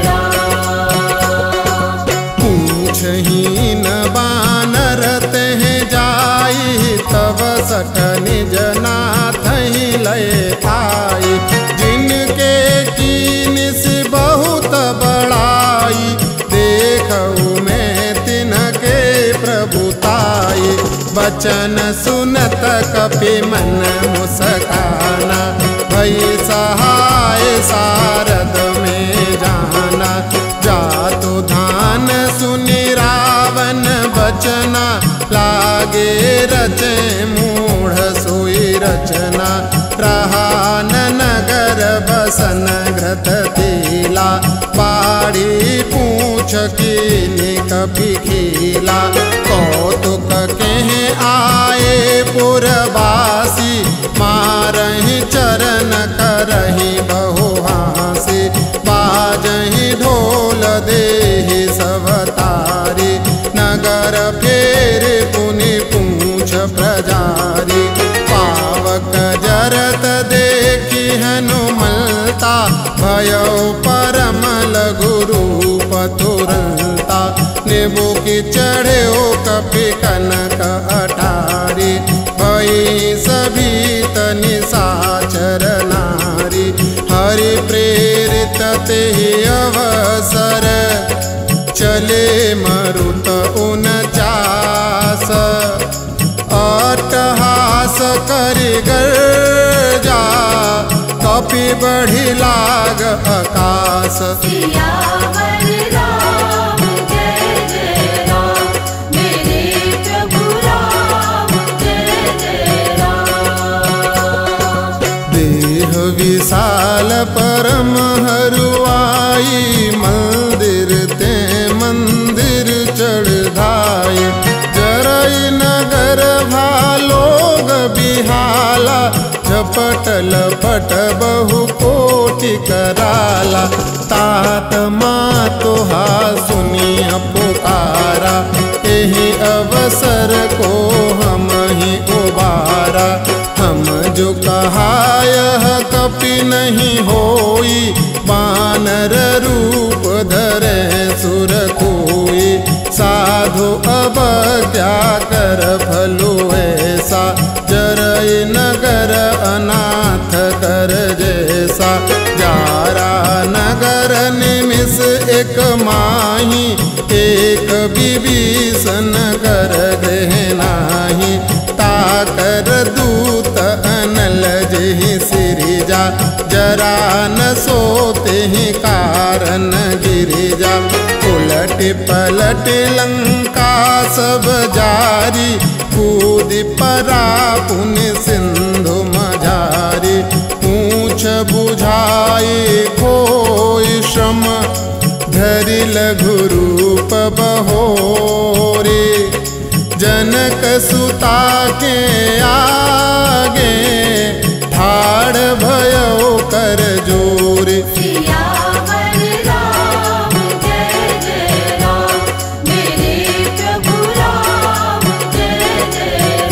राम। पूछहीन बानर तह जाई, तब सठ निज नाथ ही लय आई। जिनके कीनिस बहुत बड़ाई, देखऊ मैं तिनके प्रभुताई। बचन सुनत कपि मन मुस्काना, भई सहाय सारद में जाना। जातु धान सुनि रावण बचना, लागे रचे मूढ़ सोई रचना। रहा न नगर बसन घृत तिला, बाड़ी पूछ कीनि कपि खीला। कौतुक कहे आए पुरवासी, मारहि चरण करहि बहु हासी। बाजहि ढोल देहि सब तारी, नगर फेर पुनि पूछ प्रजारी। पावक जरत देखी हनुमलता, भयो परम लघु रूप तुरंता। नेबू की चढ़े कपि कनक अटारी, भई सभी निशाचर नारी। हरि प्रेरित तेहि अवसर, चले मरुत उनचास। अट्टहास करि गर्जा, कपि बढ़ि लाग आकाश। सियावर राम जय जय राम, मेरे प्रभु राम जय जय राम। देह विशाल परम हरुआई, मंदिर ते मंदिर चढ़ाई। जरई नगर भालोग बिहाला, झपट लपट बहु कोटि कराला। तात मातोहा सुनिय पुकारा, एहि अवसर को हम ही उबारा। हम जो कहाय कपि नहीं होई, बानर रूप धरे सुर कोई। साधु अब क्या कर फलो ऐसा, जरई नगर अनाथ कर जैसा। जारा नगर निमिष एक माही, एक विभीषण कर गृह नाही। ताकर दूत अनल जेहि सिरिजा, जरा न सोते ही कारण गिरिजा। उलट पलट लंका सब जारी, कूद परा पुनि सिंधु मझारी। पूछ बुझाई कोई श्रम, धरि लघु रूप बहोरे। जनक सुता के आगे, ठाड़ भयो कर जोरे। सियावर राम जय जय राम, मेरे प्रभु राम जय जय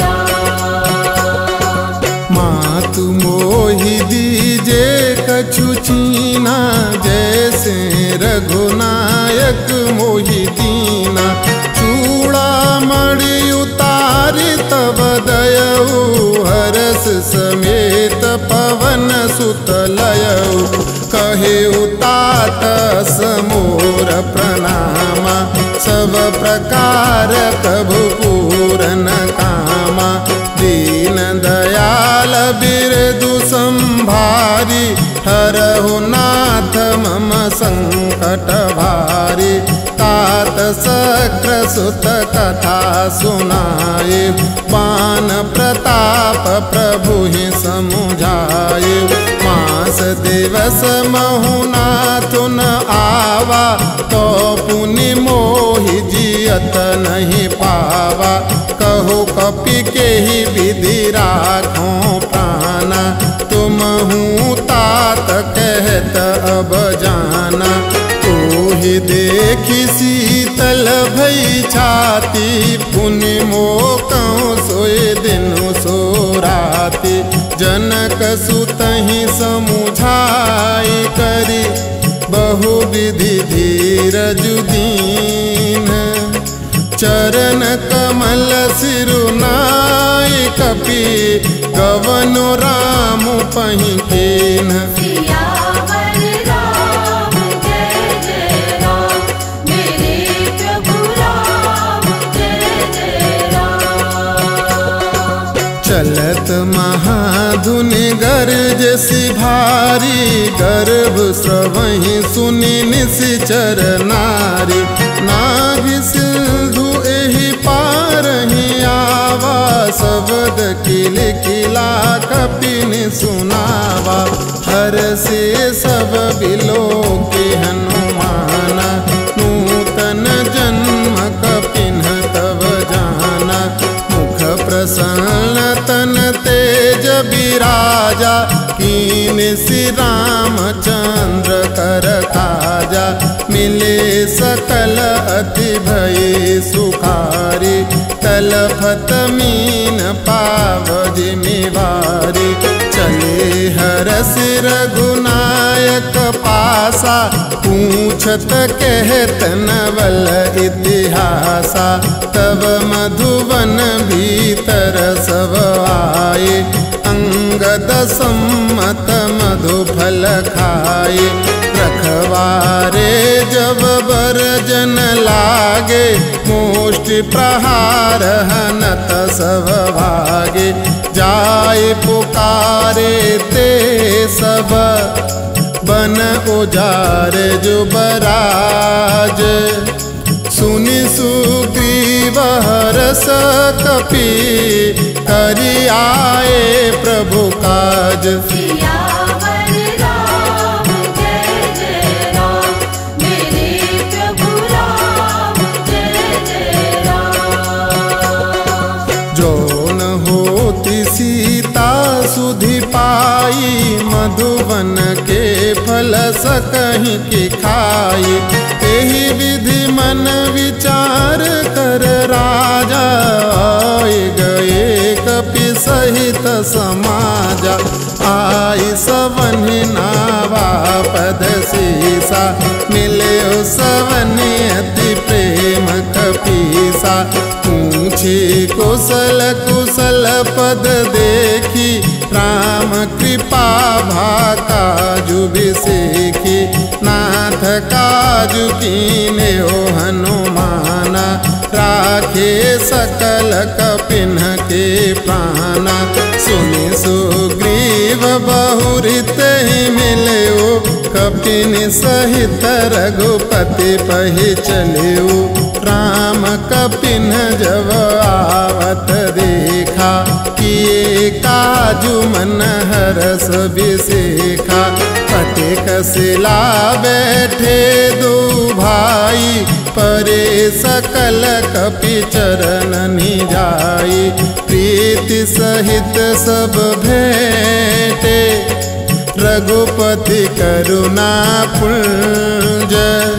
राम। मातु मोहि दीजे कछु चीना, जैसे रघुनायक मोहि दीना। चूड़ा मणि उतारी तब दयऊ, हरस समेत पवन सुत लयऊ। कहे उतात समोर प्रणामा, सब प्रकार प्रभु पूरन कामा। दीन दयाल बिरदु संभारी, हरहु नाथ मम संकट भारी। तात शक्र सुत कथा सुनाए, बान प्रताप प्रभु ही समुझाए। मास दिवस महुनाथ न आवा, तो पुनि मोहि जियत नहीं पावा। कहो कपि के ही विधि राखों प्राणा, तुम हूँ तात कहत अब जाना। तू ही देखी शीतल भई छाती, पुनि मोकौ सोए दिनु सो राति। जनक सुत ही समुझाई करी, बहु विधि धीरज दीन। चरण कमल सिरुनाई कपि, गवनु राम पहि कीन। सियावर राम जय जय राम, मेरे प्रभु राम जय जय राम। चलत महाधुनि गर्ज सी भारी, गर्भ स्रवहि सुनि निशिचर नारी। नाभि सिंधु एहि पारहि आवा, शब्द किल किला कपिनि सुनावा। हर से सब बिलो के हनुमाना, नूतन जन्म कपिन तव जाना। मुख प्रसन्न तन तेज बिराजा, कीन श्री रामचंद्र कर काजा। मिले सकल अति भय सुखारी, तलफत मीन पाव जिमिवारी। चले हरस रघुनायक पासा, पूछत कहत नवल इतिहासा। तब मधुवन भीतर सब आए, अंगद सम्मत मधु फल खाए। रखवारे जब बरजन लागे, मुष्टि प्रहार हनत सब भागे। जाए पुकारे ते सब, बन उजार जुबराज। सुनि सुग्रीव हरस कपि, करि आए प्रभु काज। सियावर राम जय जय राम, मेरे प्रभु राम जय जय राम। जो न होती सीता सुधि पाई, मधुवन के फल सकहि की खाई। एहि विधि मन विचार कर राजा, आए गए कपि सहित समाजा। आई सवनि नावा पद सीसा, मिले सवनि अति प्रेम कपीसा। पूछी कुशल कुशल पद देखी, राम कृपा भा काजु बिसेखी। नाथ काजु कीने ओ हनुमाना, राखे सकल कपिन के प्राणा। सुनि सुग्रीव बहुरित ही मिलयो, कपिन सहित रघुपति पहि चलियो। राम कपिन जब आवत देखा, किए काजु मन हरस बिसेखा। फटिक शिला बैठे दो भाई, परे सकल कपि चरण निजाई। प्रीति सहित सब भेंटे, रघुपति करुणा पुंज।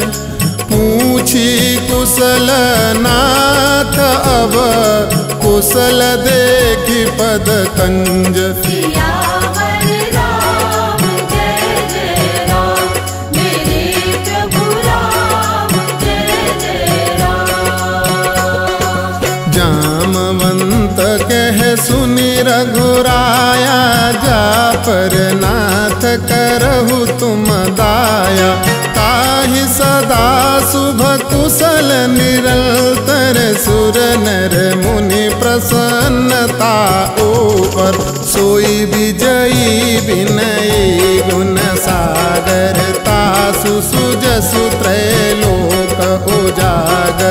पूछी कुशल नाथ अब, कुशल देखी पद कंज। सियावर राम जय जय राम, मेरे प्रभु राम जय जय राम। जामवंत कह सुनि रघुराया, जा पर नाथ करहु तुम दाया। ताहि सदा शुभ कुशल निरंतर, सुर नर मुनि प्रसन्नता ऊपर। सोई विजयी विनयी गुण सागर, तासु सुजसु त्रैलोक उजागर।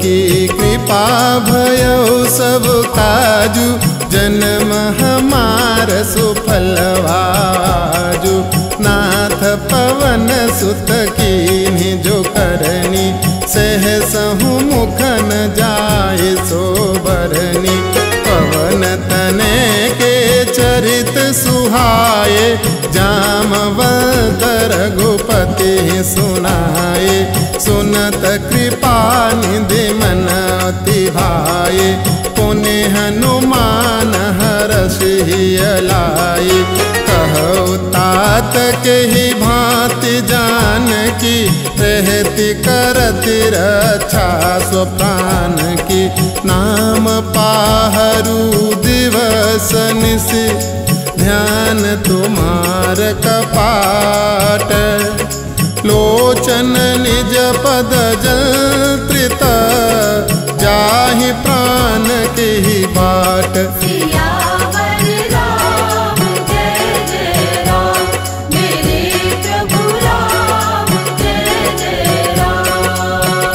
की कृपा भयो सब काजू, जन्म हमार सुफल भाजू। नाथ पवन सुत कीन्ही जो करनी, सहसहु मुख न जाए सो बरनी। पवन तने के चरित सुहाए, जामवंत रघुपति सुनाए। सुनत कृपा निधि मन अति भाए, पुण्य हनुमान हरषि लाए। कहु तात के ही भांति जानकी, रहती करती रक्षा स्वप्राण की। नाम पाहरू दिवस निशि, ध्यान तुम्हार कपाट। लोचन निज पद जल जाहि प्राण की बाट। सियावर राम जय जय राम, मेरे प्रभु राम जय जय राम।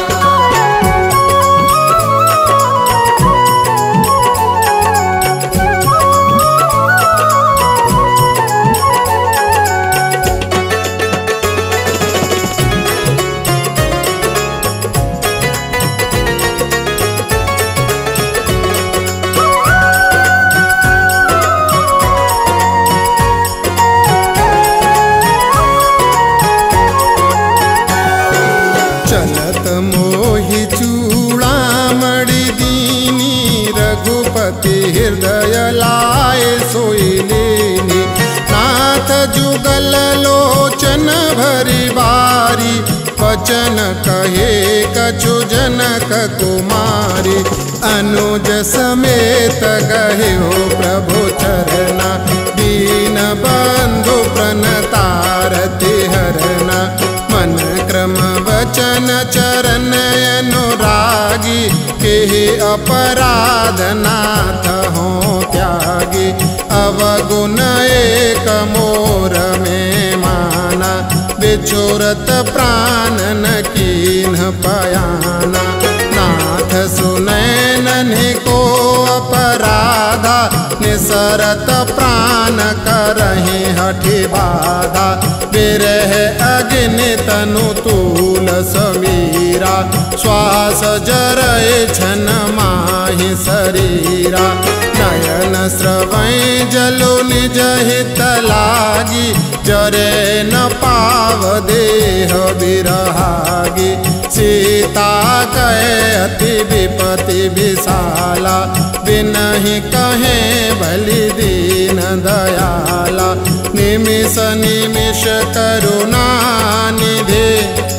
चलत मोहि चूड़ामणि दीनी, रघुपति हृदय लाए सोई लेनी। नाथ जुगल लोचन भरी बारी, वचन कहे कछु जनक कुमारी। अनुज समेत गहे हो प्रभु चरना, दीन बंधु प्रणतारति हरना। मन क्रम वचन चरण अनुरागी, केहि अपराध नाथ हो त्यागी। अवगुण एक मोर में माना, बिछोरत प्राण न कीन्ह पयाना। नाथ सुनै नन्हि को अपराधा, निसरत प्राण करहि हठि बाधा। विरह अग्नि तनु तूल समीरा, श्वास जरय छन माहि शरीरा। नयन स्रवै जलु निज हित लागी, जरे न पाव देह बिरहागी। सीता कहे अति विपति विशाला, बिनहि कहे बलि दीन दयाला। निमिष निमिष करुणा निधे,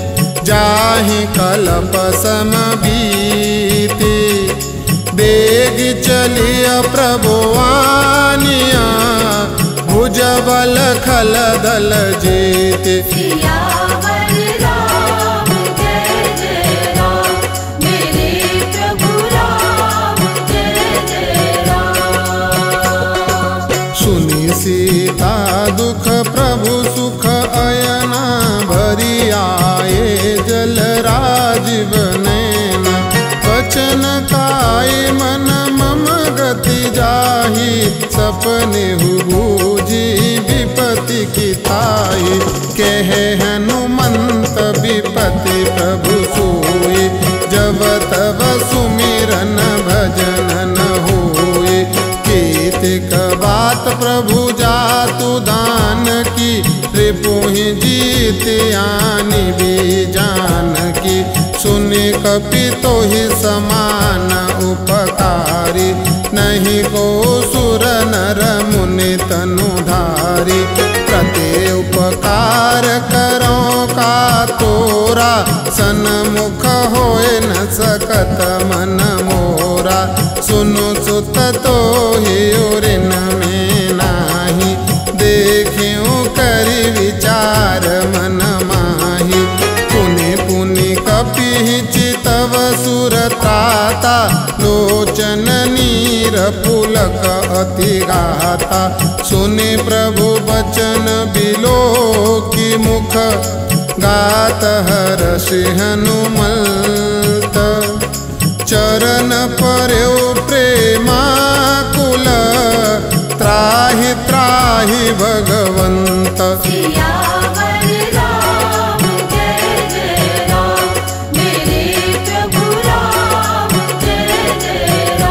जाहि कल्प सम बीती। बेग चलिय प्रभु आनिया, भुज बल खल दल जीते। सियावर राम जय जय राम, मेरे प्रभु राम जय जय राम। सुनि सीता दुख प्रभु सुख अयना, भरी आए जल राजीव नैना। वचन काय मन मम गति जाहि, सपने बूझी विपति की ताई। कहे हनुमंत विपति प्रभु सोई, जब तब सुमिरन भजन न होई। कीर्तिक बात प्रभु जातु दान की, रिपुहि जीत आनी भी जान की। सुनि कपि तोहि समान उपकारी, नहीं को सुर नर मुनि तनुधारी। प्रति उपकार करो का तोरा, सन्मुख होए न सकत मन मोरा। सुनु सुत तोहि उरिन में नाही, देखियो करि विचार मन माही। पुनि पुनि कपि चितव सुर त्राता, लोचन नीर पुलक अति गाता। सुनि प्रभु बचन बिलो की मुख, गात हर्षि हनुमंत। चरण पर्यो प्रेमाकुल त्राहि त्राहि भगवंत। सियावर राम जय जय राम मेरे प्रभु राम जय जय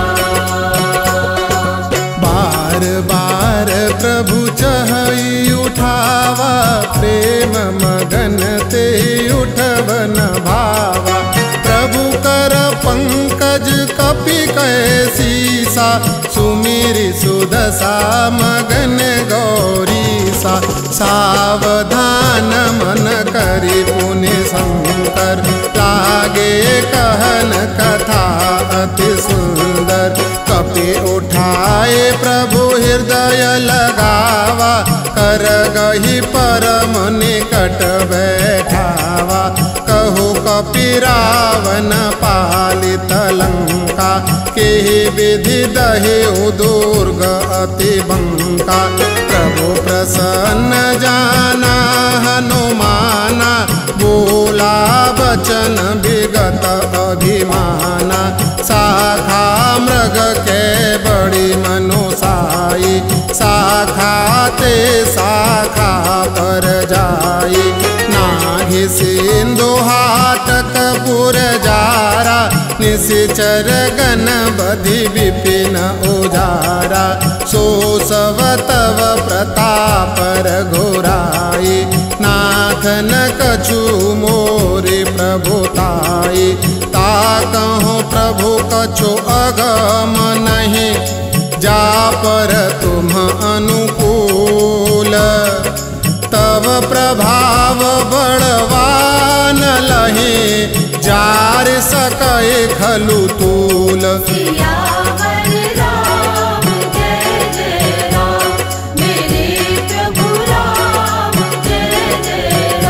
राम। बार बार प्रभु चहई उठावा प्रेम मगन ते उठवन भावा। प्रभु कर पंकज कपि कैसीसा सुमिरि सुदशा मगन गौरीसा। सावधान मन करि पुनि शंकर लागे कहन कथा अति सुंदर। कपि उठाए प्रभु हृदय लगावा कर गही परम निकट बैठावा। कहु कपि रावण पालित लंका के विधि दहे दुर्ग अति बंका। प्रभु प्रसन्न जाना हनुमाना बोला वचन विगत अभिमाना। शाखा मृग के बड़ी मनुसाई शाखा ते शाखा पर जाई। नाहि सिंधु हाटक पुर जारा निशिचर गण बधि विपिन उजारा। सो सब तव प्रताप रघुराई नाथन कछु मोरे प्रभुताई। ताकहु प्रभु कछु अगम नहीं जा पर तुम अनुकूल। तब प्रभाव बड़वान लहे जार सकै खलु तूल। सियावर राम जय जय राम मेरे प्रभु राम जय जय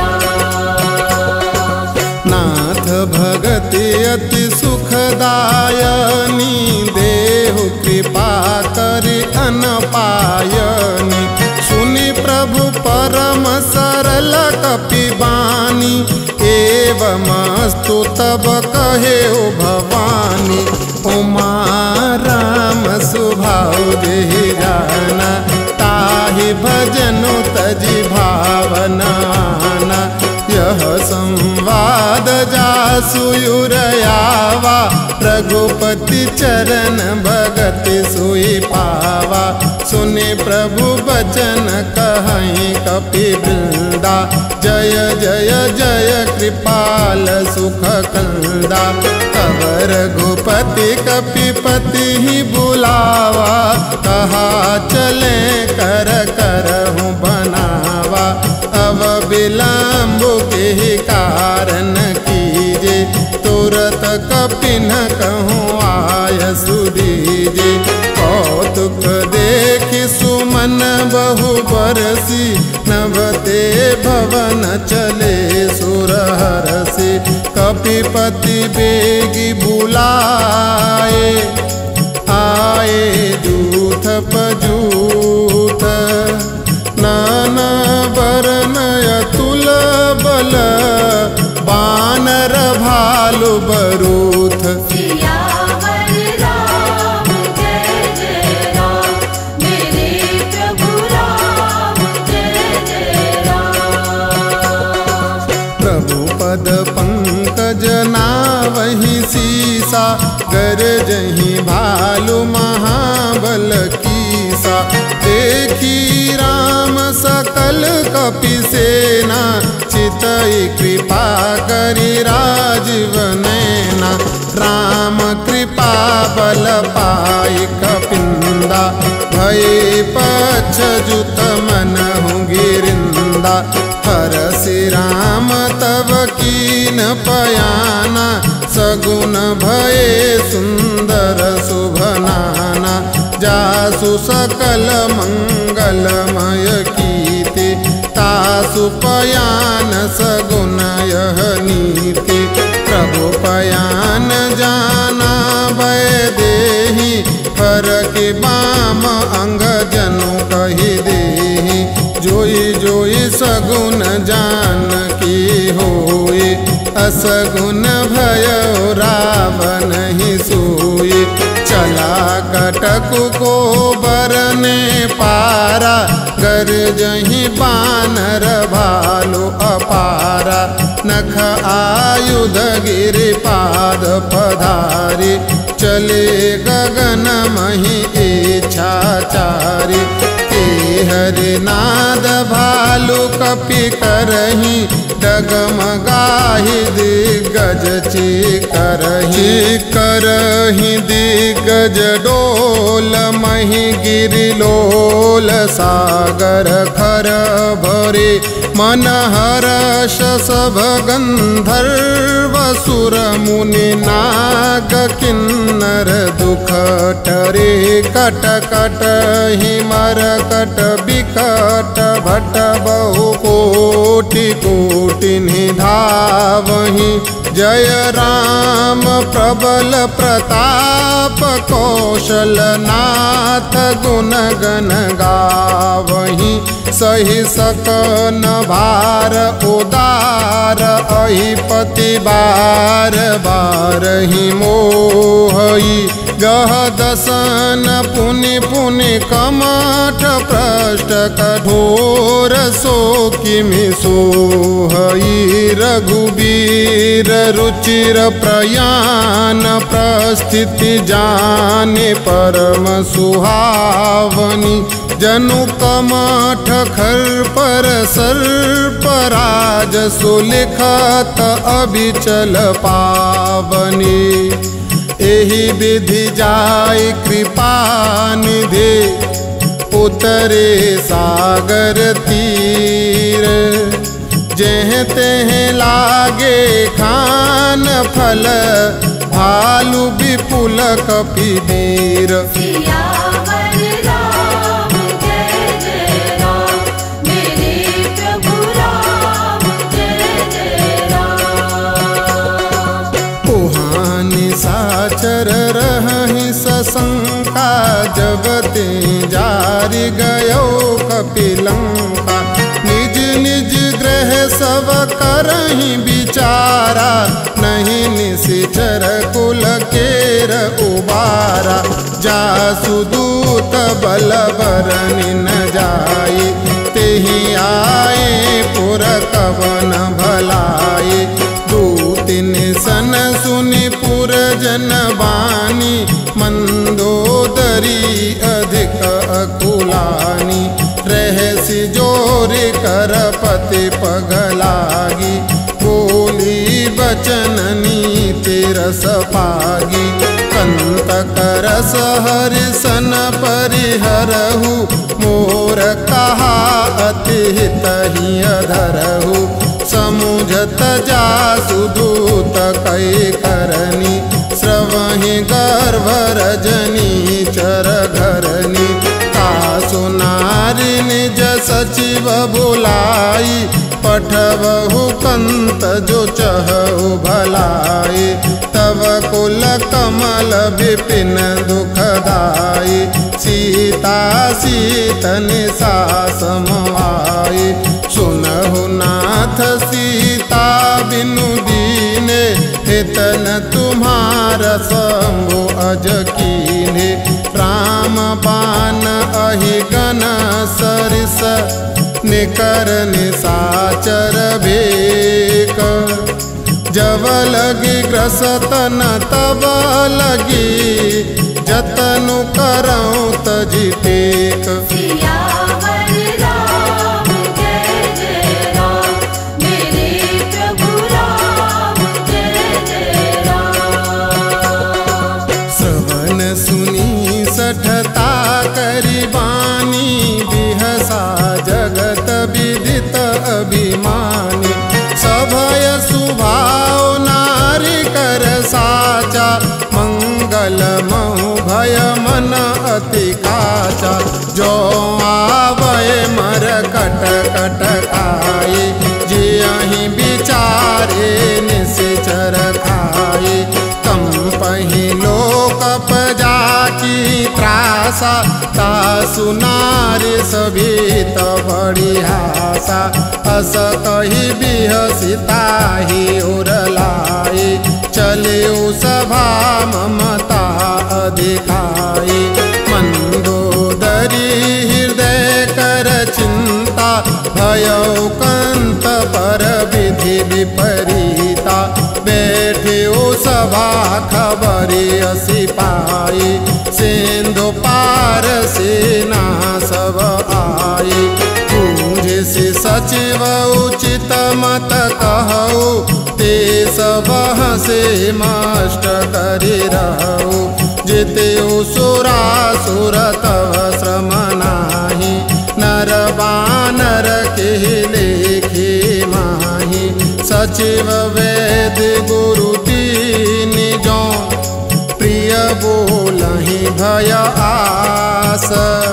राम। नाथ भगति अति सुखदायनी देहु कृपा करि अनपायनी। सुनि प्रभु परम सरल कपि बानी एवमस्तु तब कहे भवानी। उमा राम सुभाव देहि जाना ताहि भजनु तजि भावना। यह संवाद जासु युरयावा रघुपति चरण भगति सुई पावा। सुनि प्रभु बचन कहई कपि वृंदा जय जय जय कृपाल सुख कंदा। तब रघुपति कपिपति ही बुलावा कहा चले कर करहूँ बनावा। अब विलम्ब के कारण कीजे तुरत कपिन कहूँ आय सुदीजे। कौतुक देख सुमन बहु बरसी नभते भवन चले सुरहरसी। कपिपति बेगी बुलाए आए जूथ पजूथ। नाना बरनय तुल बल बानर भालु बरूथ। सियावर राम जय जय राम मेरे प्रभु राम जय जय राम। प्रभु पद पंकज नावहि सीसा गरजहि भालु महाबल कीसा। देखी राम सकल कपि सेना चितई कृपा करि राजीव नैना। राम कृपा बल पाई कपिंदा भय पक्ष जुत मनहु गिरिंदा। हरसि राम तब कीन पयाना सगुन भये सुंदर शुभनाना। जासु सकल मंगलमय कीर्ति तासु पयान सगुन यह नीति। प्रभु पयान जाना भय देहि पर के बाम अंग जनु कहि देहि। जोई जोई सगुन जान की होई असगुन भय रावण ही सोई। चला कटक को बरने पारा, गरजहि बानर भालु अपारा। नख आयुध गिरिपाद पधारी, चले गगन मही इच्छाचारी। हरिनाद भालु कपि करही, डगमगाहि दिग्गज चीकरहि। करहि दिग्गज डोल मही गिरिलोल, सागर खर भरे मन हर्ष सब गंधर्व सुर मुनि नाग किन्नर दुख टरे। कट कट हिमर कट बिकट भट बहु कोटि कोटि निधावहि। जय राम प्रबल प्रताप कौशल नाथ गुण गण गावहि। सहि सकन भार उदार, अहिपति बार बारहि मोहई। गह दसन पुनि पुनि कमठ पृष्ठ कठोर, सो किमि सोहई। रघुबीर रुचिर प्रयाण, प्रस्थिति जाने परम सुहावनी। जनु कमठ खर पर सर्पराज, सुलिखत अभिचल पावनी। एहि विधि जाय कृपा निधे, उतरे सागर तीर। जेह तेह लागे खान फल, भालु विपुल कपिवीर। सियावर राम जय जय राम, मेरे प्रभु राम जय जय राम। कुहानि साचर रहहि सशंका, जब ते जारि गयो कपिलंका। निज निज गृह सब करहि विचारा, नहीं निशिचर कुल केर उबारा। जासु दूत बल बरनि न जाई, तेहि आए पुर कवन भलाई। दूतिन सन सुनि पुर जन बानी, मंदोदरी अधिक अकुलानी। रहसि जोरि कर पति पगलागी, बोली बचन नीति रस पागी। कंत करस हरिसन परिहरहु, मोर कहा अति हितहि अधरहु। समुझत जासु दूत कै करनी, श्रवहि गर्भ रजनी चर घरनी। तासु नारी निज सचिव बुलाई, पठवहु कंत जो चहु भलाई। तब कुल कमल विपिन दुखदाई, सीता सीतन सास समाई। सुनहु नाथ सीता बिनु दीने, हितन तुम्हारा शंभु अज कीन्हे। राम बाण अहि गण सरिस, निकर निसाचर भेक। जब लगी ग्रसतन तब लगी, जतनु करऊँ तजि टेक। सियावर राम जय जय राम, मेरे प्रभु राम जय जय राम। श्रवण सुनी सठता करि बानी, बिहसा जगत विदित अभिमानी। सभय सुभाव नारी कर साचा, मंगल महु भय मन अति काचा। जो आवय मर कट कट खाई, जियहि विचारे निशिचर खाई। कंपहि लोक जाकी त्रासा, तासु नारी सभीत बड़ी हासा। अस कहि बिहसिता ही उरलाई, चलियो सभा ममता अधिकाई। मंदोदरी हृदय कर चिंता भयो कंत पर विधि विपरीता। बैठे ओ सभा खबरी असी पाई सिंधु पार सेना सब आई। पूंजे से सचिव उचित मत कहु ते सब से मष्ट करि रहु। जिते सुरासुर तव श्रम नाही नर बानर के लेखे माही। सचिव वेद गुरु तीन जो प्रिय बोलहि भय आस।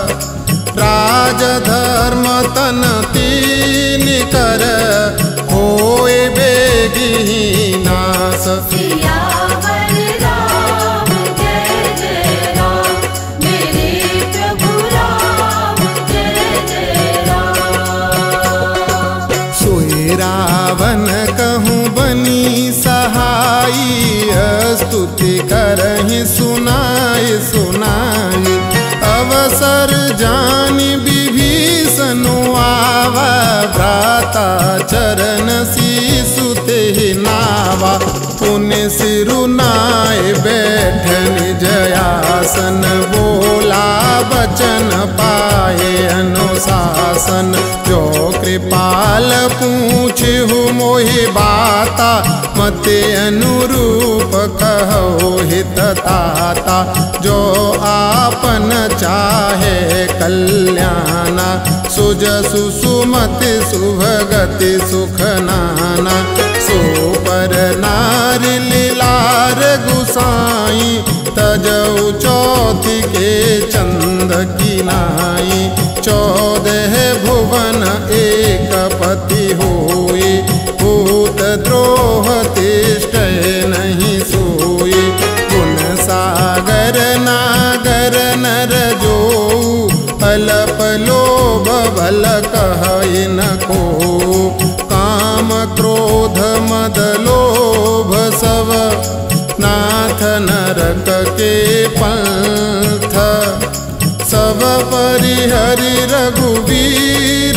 राजधर्म तन तीन कर होए बेगी नास। सियावर राम जय जय राम मेरे प्रभु राम जय जय राम। सोई रावण कहूँ बनी सहाई स्तुति करहि सुनाई सुनाई। अवसर जानि विभीषण आवा भ्राता चरण शीशु ते नावा। पुण्य सिरुनाय बैठन जयासन बोला बचन पाए अनुशासन। जो कृपाल पूछहु मोहि बाता मते अनुरूप कहो हित ताता। जो आपन चाहे कल्याणा सुजसु सुमति सुभगति सुख नाना। सो पर नारी लीलार गुसाई तजऊ चौथी के चंद की नाई। चौदह भुवन एक पति होई भूत द्रोह तिष्ठ नहीं सोई। गुण सागर नागर नर जो अल्प लोभ बल कहि न को। काम क्रोध मद लोभ सब नाथ नरक के पंथ। सब परिहरि रघुवीर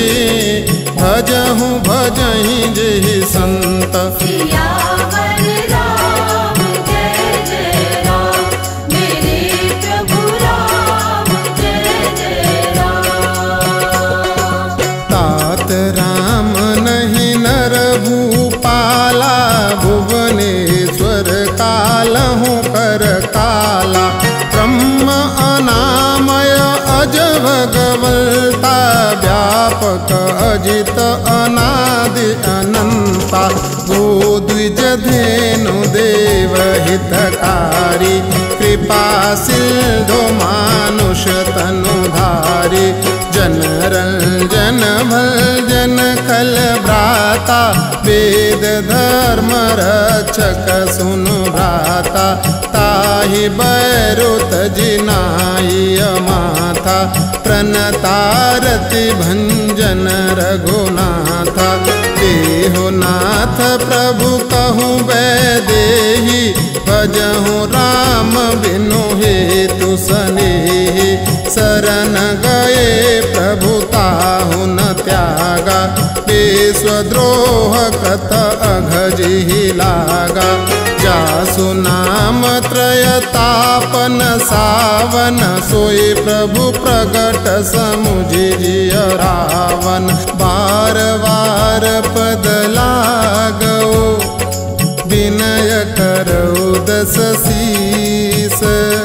भजहु भजहि जेहि संत। सियावर राम जय जय राम मेरे प्रभु राम जय जय राम। तात राम नहीं नर भूपाला भुवनेश्वर कालहु कर काला। ब्रह्म अनामय अज भगवंता व्यापक अजित अनादि अनंता। गो द्विज धेनु देव हितकारी कृपा सिंधु मानुष तनुधारी। जन रंजन भजन खल भ्राता वेद धर्म रक्षक सुनु भ्राता। ताहि बैरुत जिनाई माथा प्रणतारति भंजन रघुनाथा। देहो नाथ प्रभु कहूँ वैदेही भजहु राम बिनु हेतु सनेही। शरण गए प्रभु ताहु न त्यागा विश्वद्रोह कृत अघजिहि लागा। जासु नाम त्रय तापन सावन सोई प्रभु प्रगट समुझि जिय रावण। बार बार पद लागो विनय करौ दस शीस।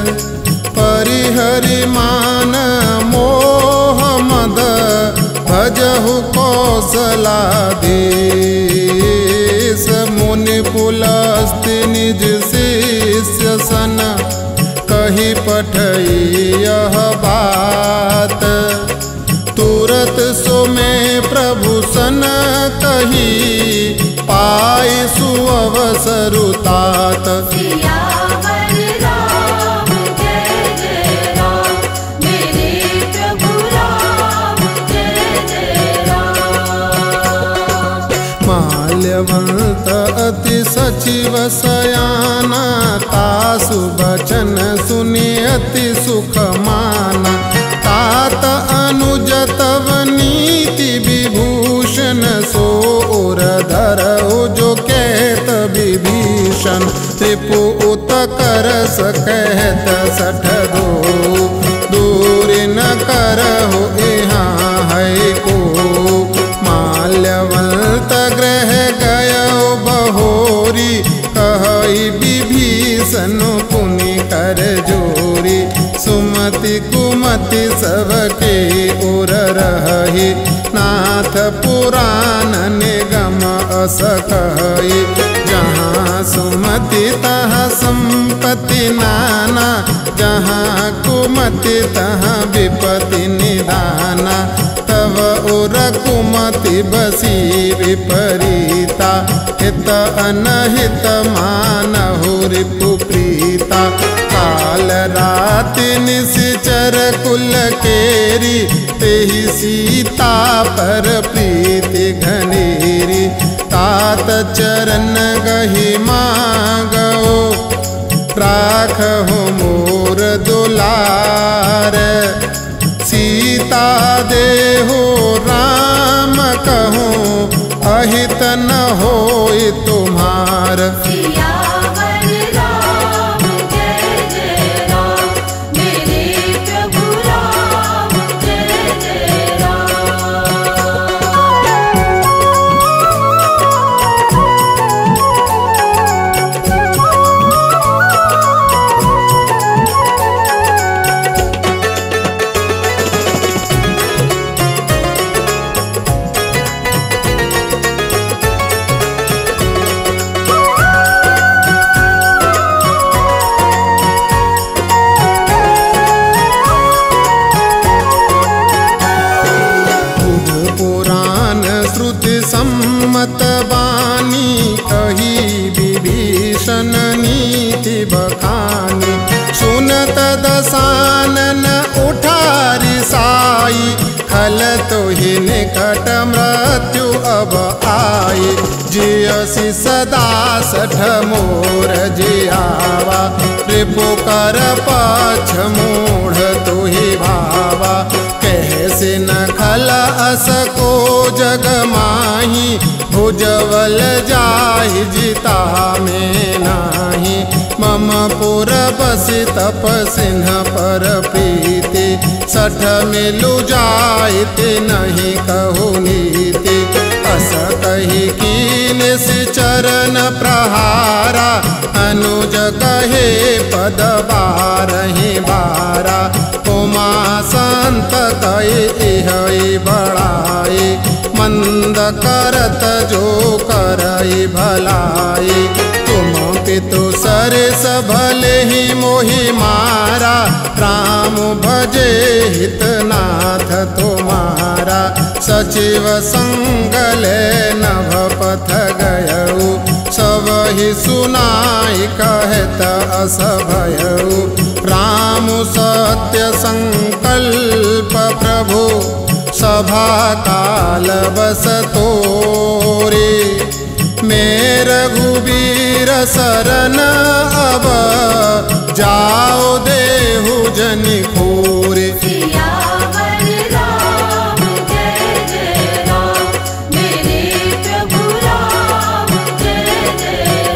परिहरि मान मोह मद भजहु कौशलाधीश। मुनि पुलस्ति निज शिष्य सन कही पठई यह बात। तुरत सो में प्रभु सन कही पाई सुअवसरु तात। सियावर राम जय जय राम मेरे प्रभु राम जय जय राम। माल्यवंत अति सचिव सया सुख माना। तात अनुज तव नीति विभूषण सोर धरऊ जो कहत विभीषण। त्रिपु उत कर सकहत सठ दो दूर न करहु यहाँ है को। माल्यवंत ग्रह गयो बहोरी कहई विभीषण पुनि कर जोरी। सुमति कुमति सबके उर रही नाथ पुराण निगम अस कहई। जहाँ सुमति तहाँ संपत्ति नाना जहाँ कुमति तहाँ विपत्ति निदाना। तव उर कुमति बसी विपरीता हित अनहित मानहु रिपु प्रीता। काल राति निश्चर कुल केरी तेहि सीता पर प्रीति घनेरी। तात चरण गहि मागो राखहु मोर दुलार। सीता देहु राम कहूँ अहित न होय तुम्हार। सियावर राम जय जय राम मेरे प्रभु राम जय जय राम। सम्मत बानी कही विभीषण नीति बखानी। सुनत दसानन उठारी साई खल तो ही निकट मृत्यु अब आई। जियसी सदा सठ मोर जियावा रिपु कर पक्ष मूढ़ तो ही भावा। कैसे न खल अस को जग माही भुजवल जाहि जिता में नाही। मम पुर बसि तप सिंह पर प्रीति सठ मिलु जाइते नहीं कहु नीति। अस कही कीन चरण प्रहारा अनुज कहे पद बारहि बारा। उमा संत कहे इह बड़ाई मंद करत जो करई भलाई। तुम पितु सरस भले ही मोहि मारा राम भजे हित नाथ तुम्हारा। सचिव संगले नभ पथ गयऊ सब ही सुनाई कहत अस भयऊ। राम सत्य संकल्प प्रभु सभा काल बस तोरे। मेर रघुबीर शरण अब जाओ देहु जनि खोरे। सियावर राम जय जय राम मेरे प्रभु राम जय जय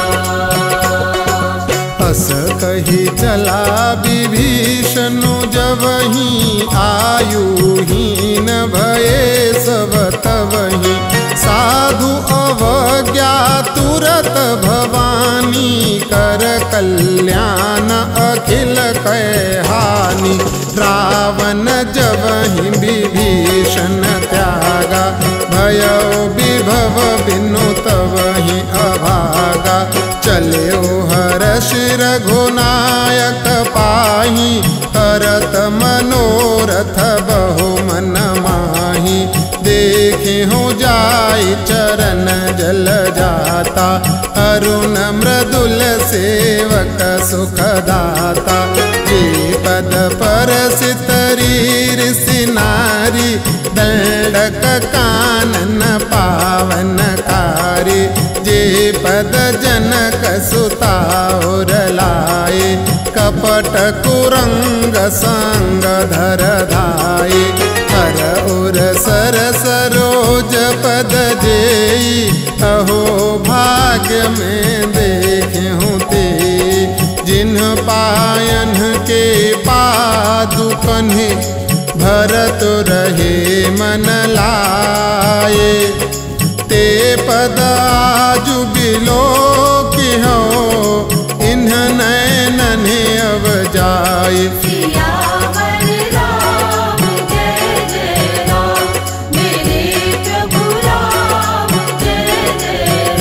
राम। अस कही चला विभीषण जबहि आयुहीन भये सब तबहि। साधु अवज्ञा तुरत भवानी कर कल्याण अखिल कै हानि। रावण जबहि विभीषण त्यागा भयो विभव बिनु तबहि अभागा। चले हर्ष रघुनायक पाही करत मनोरथ बहु मन माही। देखे हो जाय चरण जल जाता अरुण मृदुल सेवक सुखदाता। जे पद पर सितरी ऋषि नारी दंडक कानन पावन कारी। जे पद जनक सुता और लाए कपट कुरंग संग धर धाये हर उर सर सरोज पद जेई अहो भाग्य में देखे हूँ ते जिन पायन के पादुकन भरत रहे मन लाए ते पद आजु बिलो की हो इन्ह नैनन अब जाए सियावर राम जय जय राम मेरे प्रभु राम जय जय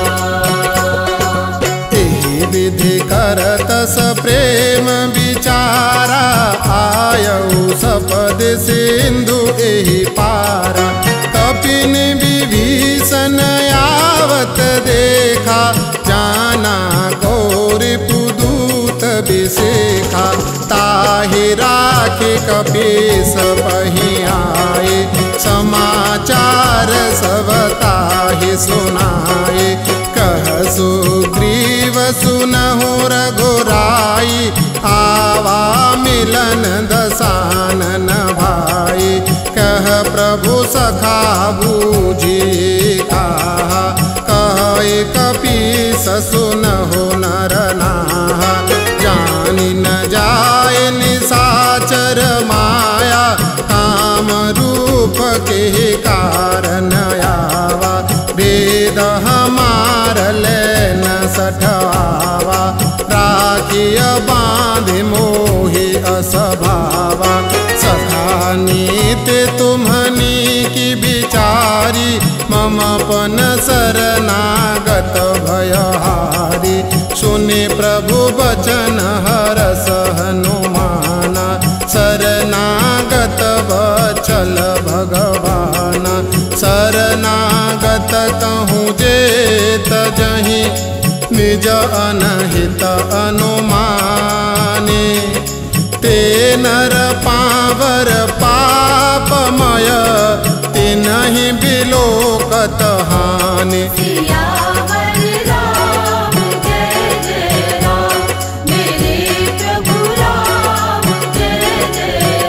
राम। एहि विधि करत स प्रेम विचारा आयऊ सपद सिंधु एहि पारा कपिन विभीषण आवत देखा जाना गौरी पुदूत विशेखा ताहि राखि कपीस पहि आए समाचार सब ताहि सुनाए कह सुग्रीव सुनहु रघुराई आवा मिलन दसानन भाई कह प्रभु सखा बूझी कहा कह कपीस सुनहु नर नाहा जानि न जाय निशाचर माया काम रूप के कारण आवा भेद हमार ले न सठावा राखिय बांध मोहि असभावा सखा नीति तुम्हनी की बिचारी मम पन शरणागत भयहारी सुने प्रभु बचन हरस हनुमाना शरणागत बचल भगवान शरणागत कहूँ जेत जहीं निज अनहित अनुमाने ते नर पावर पापमय तिनहि बिलोकत हानि सियावर राम जय जय राम मेरे प्रभु राम जय जय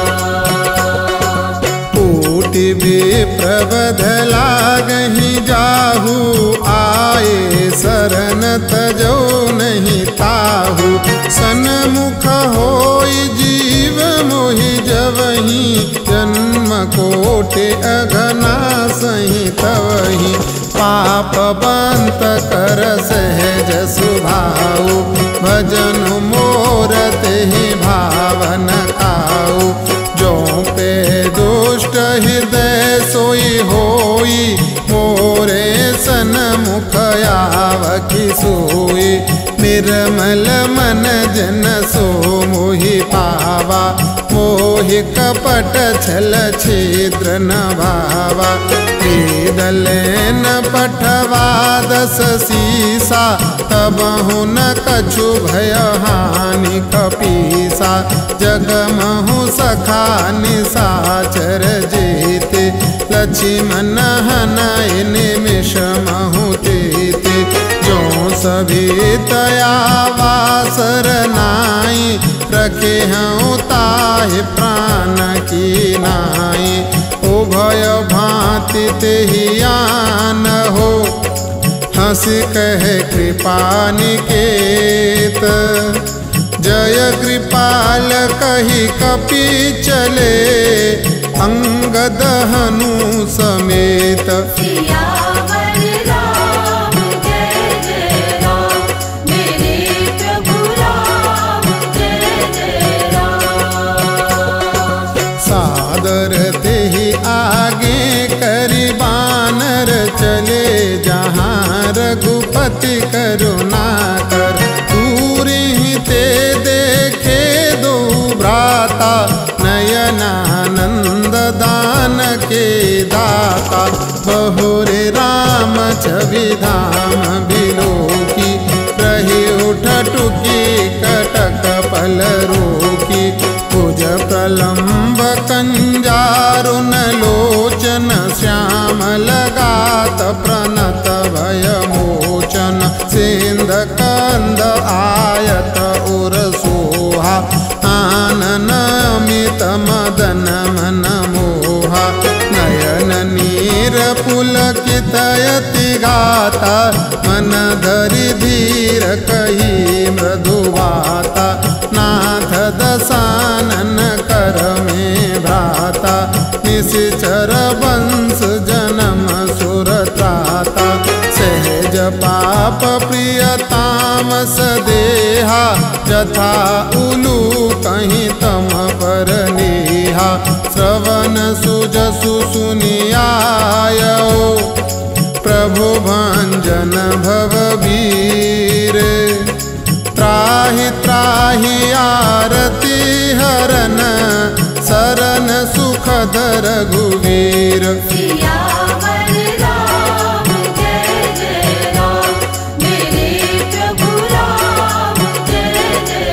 राम। कोटि विप्रबध लागहि जाहू आए शरण तजो नहीं ताहू सन्मुख होई जीव मोहि जवही जन्म कोटि अघना सही तवही पाप बंत कर सहज सुभाऊ भजन मोर तेहि भावन खाऊ जो पे दुष्ट हृदय सोई होई मोरे सन्मुख आवकी सोई निर्मल मन जन सो मोहि पावा मोहि कपट छल छिद्र न भावा वेदलेन पठवा दस सीसा तब न कछु भय हानि कपीसा जगमहु सखा निशाचर जेते लक्ष्मण हनय निमिष महु तेते जो सभी तया वासर नाई रखे हूँ ताहि प्राण की नाई उभय भांति तेहियान हो हंस कहे कृपा निकेत जय कृपाल कही कपि चले अंगद हनु समेत सियावर राम जय जय राम मेरे प्रभु राम जय जय राम। सादर तेहि आगे करि बानर चले जहाँ रघुपति करुणा कर दूरी ते देखे दो भ्राता नयनानंद दान के दाता बहुरे राम छवि धाम बिलोकी रही उठ टुकी कटक पल रोकी भुज प्रलंब कंजारुन लोचन श्याम लगात प्रणत भय मोचन सिंध कंद आयत उर पुलकितयति गाता, मन धरि धीर कही मृदुवाता। नाथ दशानन कर में भ्राता, निशिचर वंश जन्म सुरत्राता। सहज पाप प्रियतामस देहा, जथा उलू कहीं तम पर नेहा। श्रवण सुजसु सुनियायो, प्रभु भंजन भववीर। त्राहि त्राहि आरती हरन, शरण सुखद रघुवीर। सियावर राम जय जय राम, मेरे प्रभु राम जय जय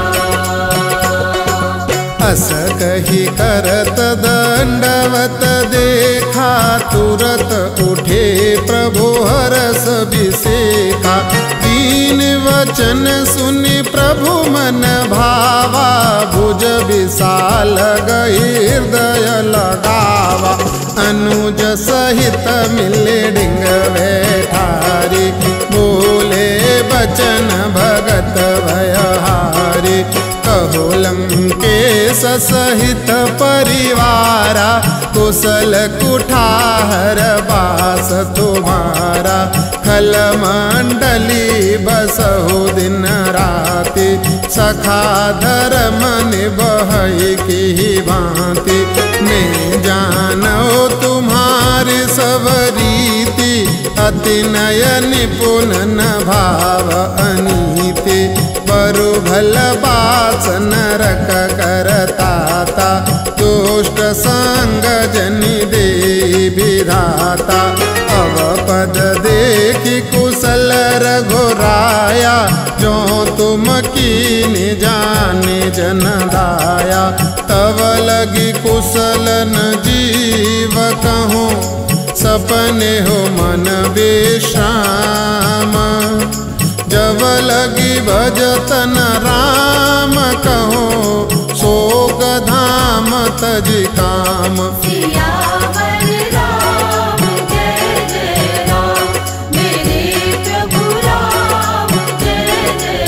राम। अस कही करत दंडवत देखा, तुरत उठे प्रभु हरस बिसेखा। दीन वचन सुनि प्रभु मन भावा, भुज विशाल गई हृदय लगावा। अनुज सहित मिले डिंगवे ठारी, बोले बचन भगत भयहारी। कहो लंकेश सहित परिवारा, कुशल कुठार बास तुम्हारा। खल मंडली बसहु दिन राति, सखा धर्म निबहै की भांति। मैं जानो तुम्हारी सब रीति, अति नय निपुण न भाव अनीति। बरु भल बास नरक करताता, दुष्ट संग जनि दे विधाता। अब पद देखि कुशल रघुराया, जो तुम कीन जाने जन दाया। तब लगी कुशल न जीव कहूँ, सपने हो मन विश्राम। जब लगी भजतन राम कहो, शोक धाम तजि काम। सियावर राम जय जय राम, मेरे प्रभु राम जय जय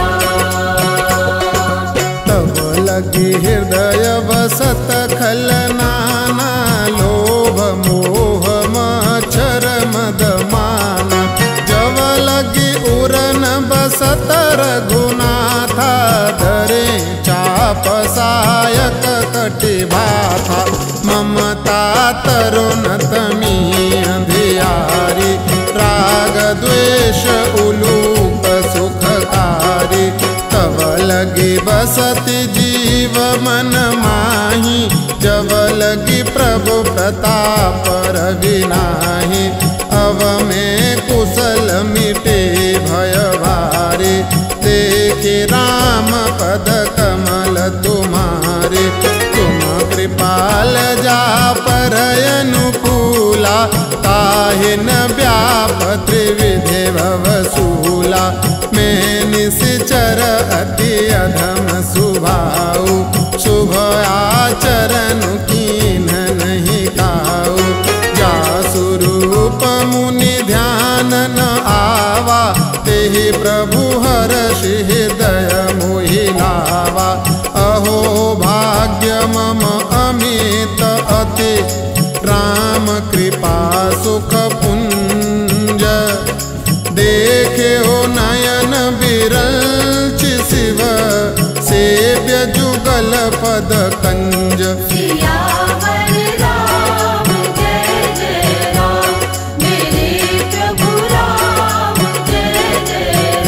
राम। तब लगी हृदय बसत खल नाना, लोभ मोह मच्छर मद माना। जब लगी उरन बसत रघुनाथा, धरे चाप सायक कटि भाथा। ममता तरुण तमी अंधियारी, राग द्वेष उलूप सुखकारी। तब लगी बसति जीव मन माही, जब लगी प्रभु प्रताप रविनाही। अब में कुशल मिटे भय भारी, देखे राम पद कमल तुम्हारे। तुम कृपाल जा पर अनुकूला, ताहि न व्याप त्रिविधि भवसूला। मैं निशिचर अति अधम सुभाऊ, शुभ आचरण कीन नहीं काऊ। जासु रूप मुनि ध्यान न आवा, तेहि प्रभु हर्षि हृदय मोहि लावा। अहो भाग्य मम अमित अति, राम कृपा सुख पुंज। देखे हो नयन विरल शिव, सेव्य जुगल पद कंज। सियावर राम जय जय राम, मेरे प्रभु राम जय जय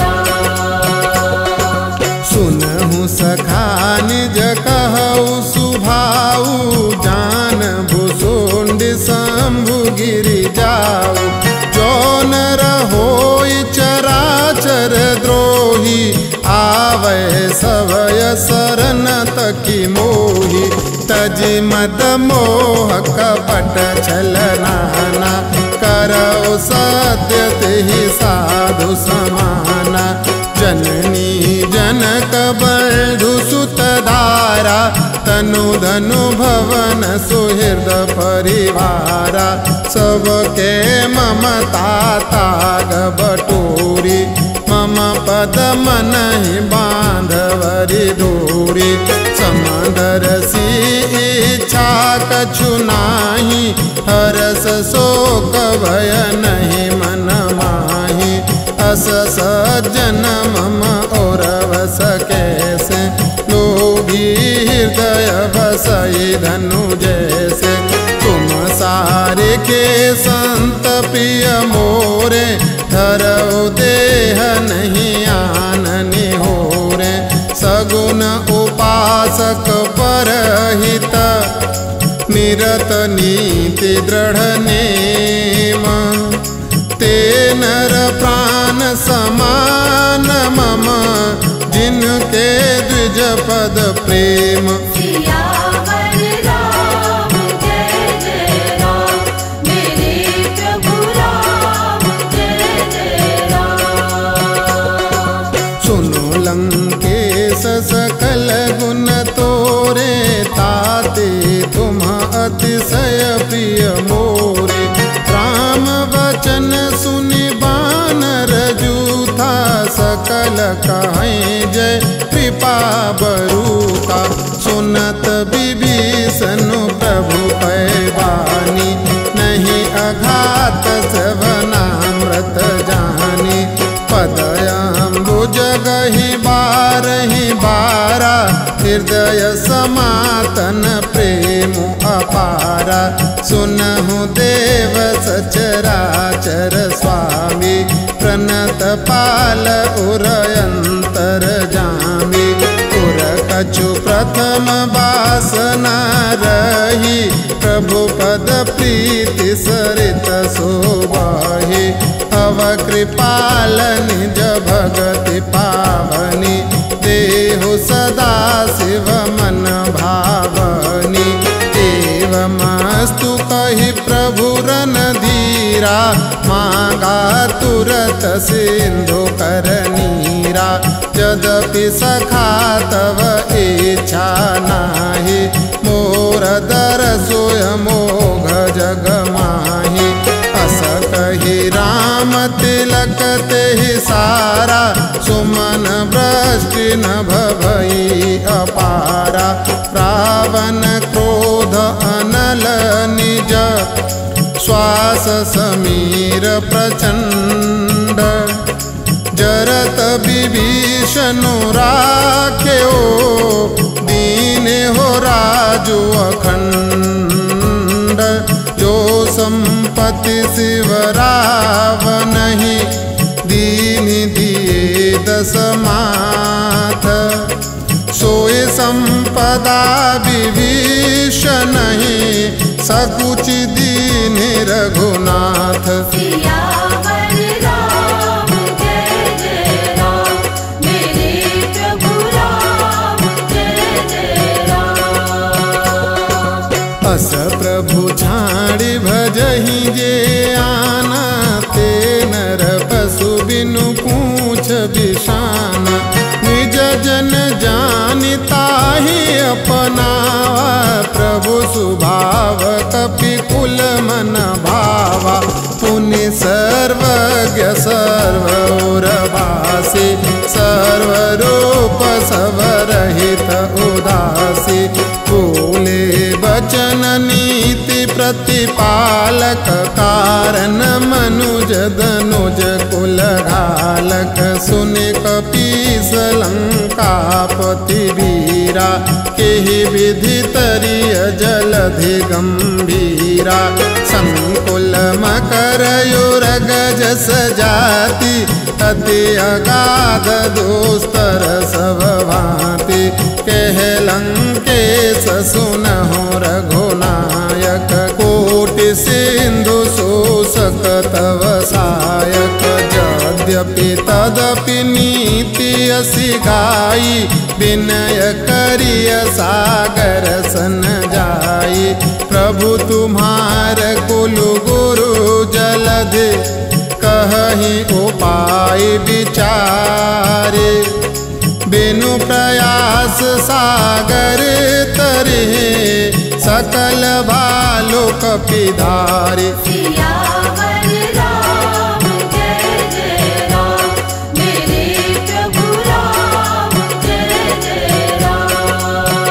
राम। सुनहु सखा निज कहु सुभाऊ, जान भुसुंड शंभु गिरि जाऊ। जो नर होई चराचर द्रोही, आवै सवय शरण तकी मोही। तजि मद मोह कपट छल नाना, करौ सत्य तेहि साधु समाना। जननी जनक बंधु सुत धारा, तनु धनु भवन सुहृद परिवारा। सबके ममता ताग बटोरी मम पद मनहि बांधवरी डोरी समदर सी इच्छा कछु नाही हरस शोक भय नहीं मन माही अस सज्जन मम औरवस कैसे लोभी हृदय बसई धनु जैसे तुम सारे के संत प्रिय मोरे धरऊ देह नहीं आननि होरे सगुण उपासक परहित निरत नीति दृढ़ नेम ते नर प्राण समान मम जिनके द्विज पद प्रेम सियावर राम जय जय राम मेरे प्रभु राम जय जय राम। सुनो लंकेश सकल गुण तोरे ताते तुम अतिशय प्रिय मोरे राम वचन सुनि बानर जूथा सकल कहें जय कृपा बरूता सुनत विभीषण प्रभु पैवानी नहीं अघात श्रवणामृत जानी पदयम्बुज गहि बारहि बारा हृदय समातन प्रेम अपारा सुनहु देव सचराचर स्वामी प्रणत पाल उरयंतर जामी उर कछु प्रथम वासना रही प्रभु पद प्रीति सरित शोभाहि अव कृपाल निज भगति पावनी देहु सदा शिव मन भावनी एवमस्तु कहि प्रभु रणधीरा मांगा तुरत सिंधु कर नीरा यद्यपि सखा तव इच्छा नाही मोर दर सोय मोघ जग माही अस कहि राम तिलक तेहि सारा सुमन वृष्टि नभ भई अपारा रावण क्रोध अनल निज श्वास समीर प्रचंड जरत विभीषणु राख्यो दीन हो राजु अखंड जो संपत्ति शिव रावणहि दीन दिए दस माथ सोय संपदा विभीषणहि सकुच दीन रघुनाथ सियावर राम जय जय राम मेरे प्रभु राम जय जय राम। अस प्रभु छाड़ी भजहि जे आना ते नर पशु बिनु पूछ बिशाना निज जन जानिता ही अपनावा प्रभु सुभाव कपि कुल मन भावा पुनि सर्वज्ञ सर्वौरवासी सर्वरूप सवरहित उदासी बोले वचन नीति प्रतिपालक कारण मनुज दनुज कुल घालक सुनि कपीस लंकापति वीरा केहि विधि तरिय जलधि गंभीरा संकुल मकर युरगज सजाति अति अगाध दोस्तर सब भांति कह लंकेश सुनहु रघुनायक कोटि सिंधु शोषक तव सायक यद्यपि तदपि नीति असि गाई विनय करिय सागर सन जाई प्रभु तुम्हार कुल गुरु जलधि कहि उपाय विचारे बिनु प्रयास सागर तरे सकल भालुक कपिधारी। सियावर राम जय जय राम, मेरे प्रभु राम जय जय राम।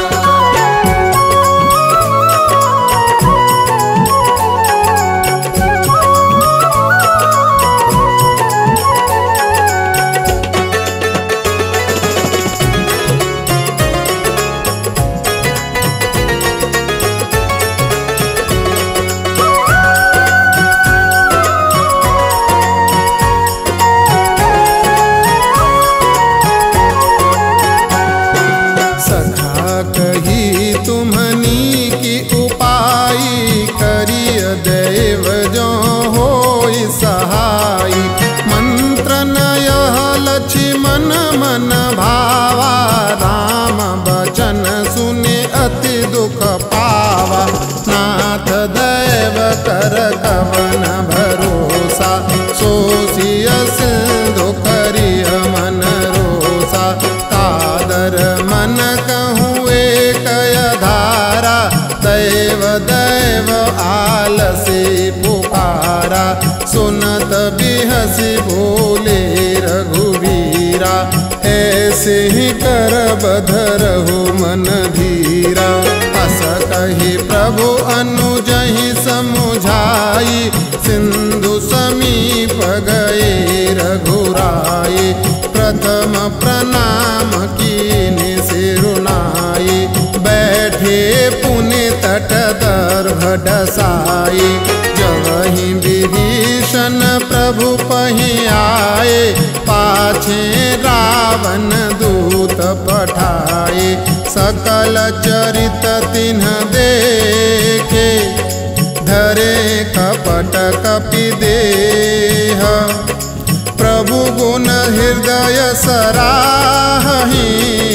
सखा कही तुम्हनी की उपाई, करिय देव जो होई सहाई। मंत्र नयह लक्ष्मण मन भावा, राम बचन सुने अति दुख पावा। नाथ दैव कर कवन भरोसा, सोसिय सिंधु करिय मन रोसा। कादर मन कहूँ एक धारा, दैव दैव आलसी पुकारा। सुनत बिहसी बोले रघुवीरा, ऐसे ही कर बधरहु मन धीरा। अस कही प्रभु अनुजहि समुझाई, सिंधु समीप गए रघुराई। प्रथम प्रणाम कीन्हे सिरुनाई, बैठे पुनि तट दर्भ डसाई। जवहीं विभीषण प्रभु पहि आए, पाछे रावण दूत पठाए। सकल चरित तिन्ह देखे, धरे कपट कपि देह। प्रभु गुण हृदय सराहि,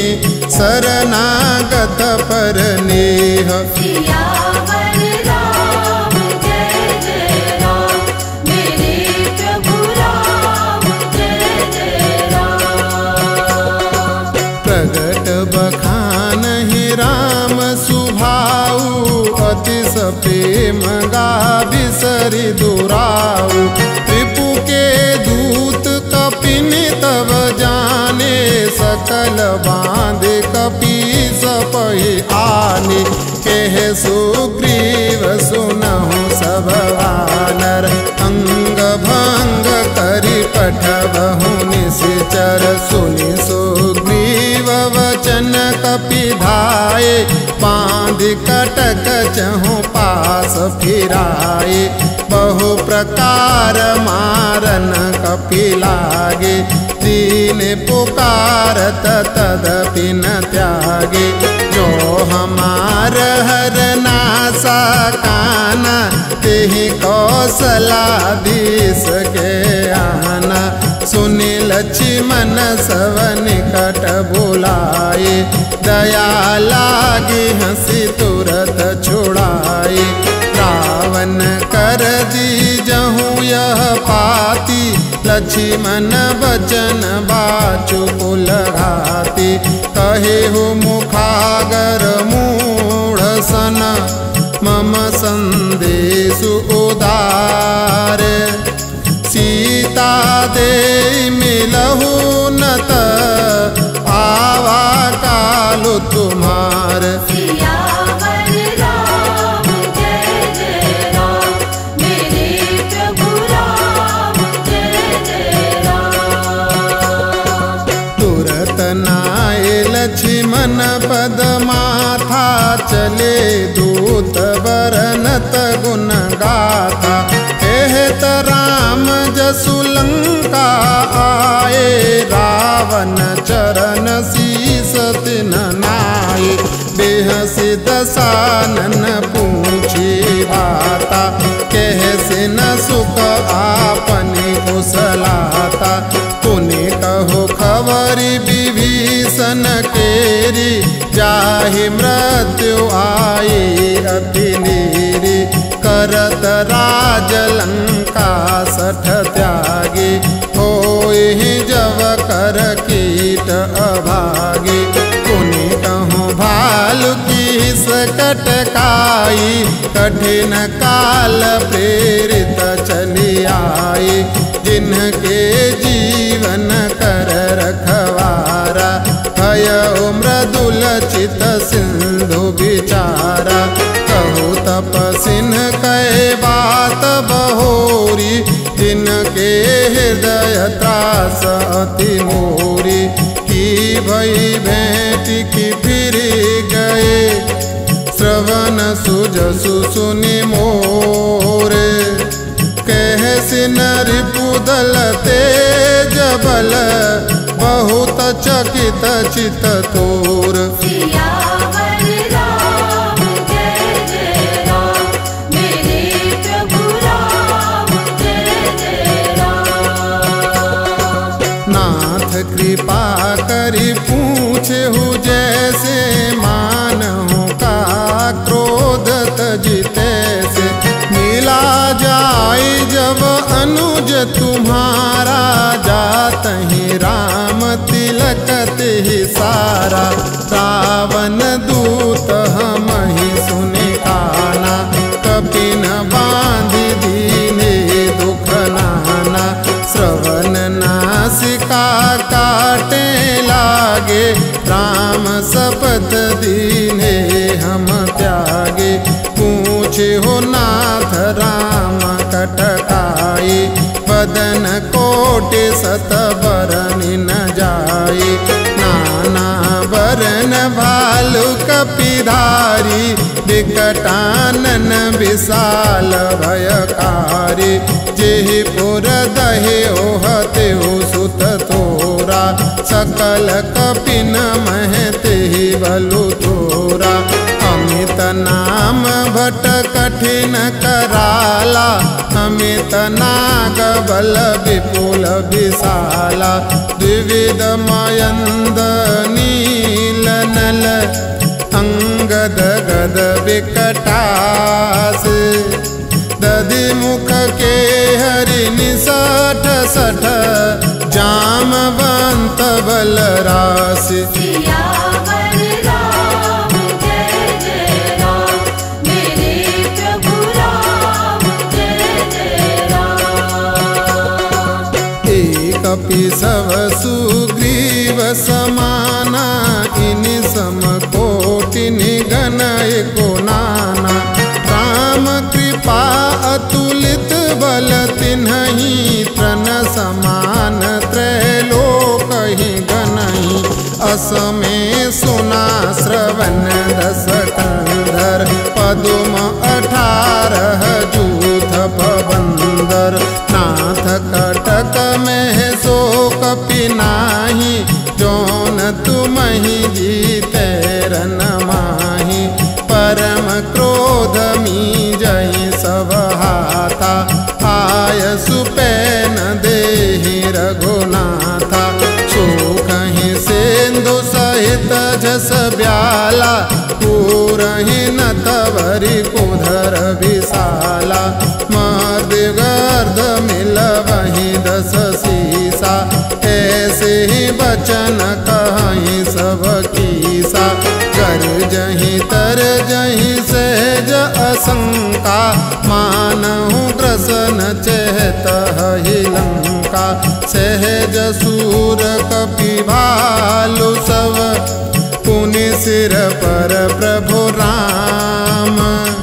शरणागत पर नेह। सियावर राम जय जय राम, मेरे प्रभु राम जय जय राम। प्रगट बखानहि राम सुभाऊ, अतिश प्रेम गा बिसरि दुराऊ। रिपु के दूत कपिनि तब जाने, सकल बांध कपीस पहि आने। केह सुग्रीव सुनहु सब वानर, अंग भंग करि पठबहु निश्चर। सुनि सुग्रीव वचन कपिधाये, बांध कटक चहु पास फिराए। बहु प्रकार मारन कपि लागे, दीन पुकारत तदपि न त्यागे। जो हमार हर नासा काना, तेहि कौशलाधीश के आना। सुनि लक्ष्मण सब निकट बुलाए, दया लागी हंसी तुरत छुड़ाए। रावण कर दीजहु यह पाती, लक्ष्मण बचन बाचु कुल घाती। कहेहु मुखागर मूढ़ सन, मम संदेशु उदार। सीता दे मिलहु नत, आवा कालु तुम्हार। सियावर राम जय जय राम, मेरे प्रभु राम जय जय राम। तुरत नाये लक्ष्मण पद माथा, चले दूत बरनत गुण गाथा। कहत राम जसु लंका आए, रावण चरण शीस तिन नाये। बेहसि दसानन पूछी बाता, कहसि न सुख आपने कुशलाता। पुनि कहो खबरि विभीषण केरी, जाहि मृत्यु आई अति नीरी। करत राज लंका सठ त्यागी, होहि जब कर कीट अभागी। पुनि कहूँ भालु की शीस कटकाई, कठिन काल प्रेरित चली आई। जिनके जीवन कर रखवारा, भय मृदुल चित सिंधु बिचारा। कहु तपसिन कै बात बहोरी, जिनके हृदय त्रास अति मोरी। की भई भेंट की फिर गए, श्रवण सुजसु सुनि मोरे। कहसि रिपुदल तेज बल, बहुत चकित चित तोर। सियावर राम जय जय राम, मेरे प्रभु राम जय जय राम। नाथ कृपा करि पूछहु, जैसे मानहु का क्रोध तजिते से। मिला जाय जब अनुज तुम्हारा, जातहि राम तिलक तिहि सारा। रावण दूत हमहि सुनि काना, कपिन बांधि दीने दुख नाना। श्रवण नासिका काटे लागे, राम शपथ दीने हम त्यागे। पूछे हो नाथ राम कटकाई, बदन कोटि शत बरनि न जाई। नाना बरन भालु कपिधारी, विकटानन विशाल भयकारी। जेहि पुर दहे ओहते सुत तोरा, सकल कपिन महते बलु तोरा। अमित नाम भट कठिन कराला, अमित नाग बल विपुल विशाला। द्विविध मयंद नील नल, अंगद गद विकटास। दधि मुख के हरि निसठ सठ, जामवंत बल रास। सियावर राम जय जय राम, मेरे प्रभु राम जय जय राम। एक पिसव सुग्रीव समाना, इनि सम कोटि निगन एको नाना। राम कृपा अतुलित बल तिन्हि, तृण समान त्रैलोक ही गनहि। असमे सुना श्रवण दस कंधर, पदुम अठारह जूथ बंदर। नाथ कटक में सो कपि नाही, जौन तुमहि जीते रन माही। परम क्रोध मी जय सब हाथा, आय सुपैन देहि रघुनाथा। सुखहि सिंधु सहित जस ब्याला, पूरहि न तवरि कुधर विशाला। मर्दिगर्द मिलवहि दस सीसा, ऐसे ही बचन कहि सब कीसा। गर्जहि तरजहि सहज असंका, मानहु ग्रसन चेतहि लंका। सहज सूर कपि भालु सब, पुनि सिर पर प्रभु राम।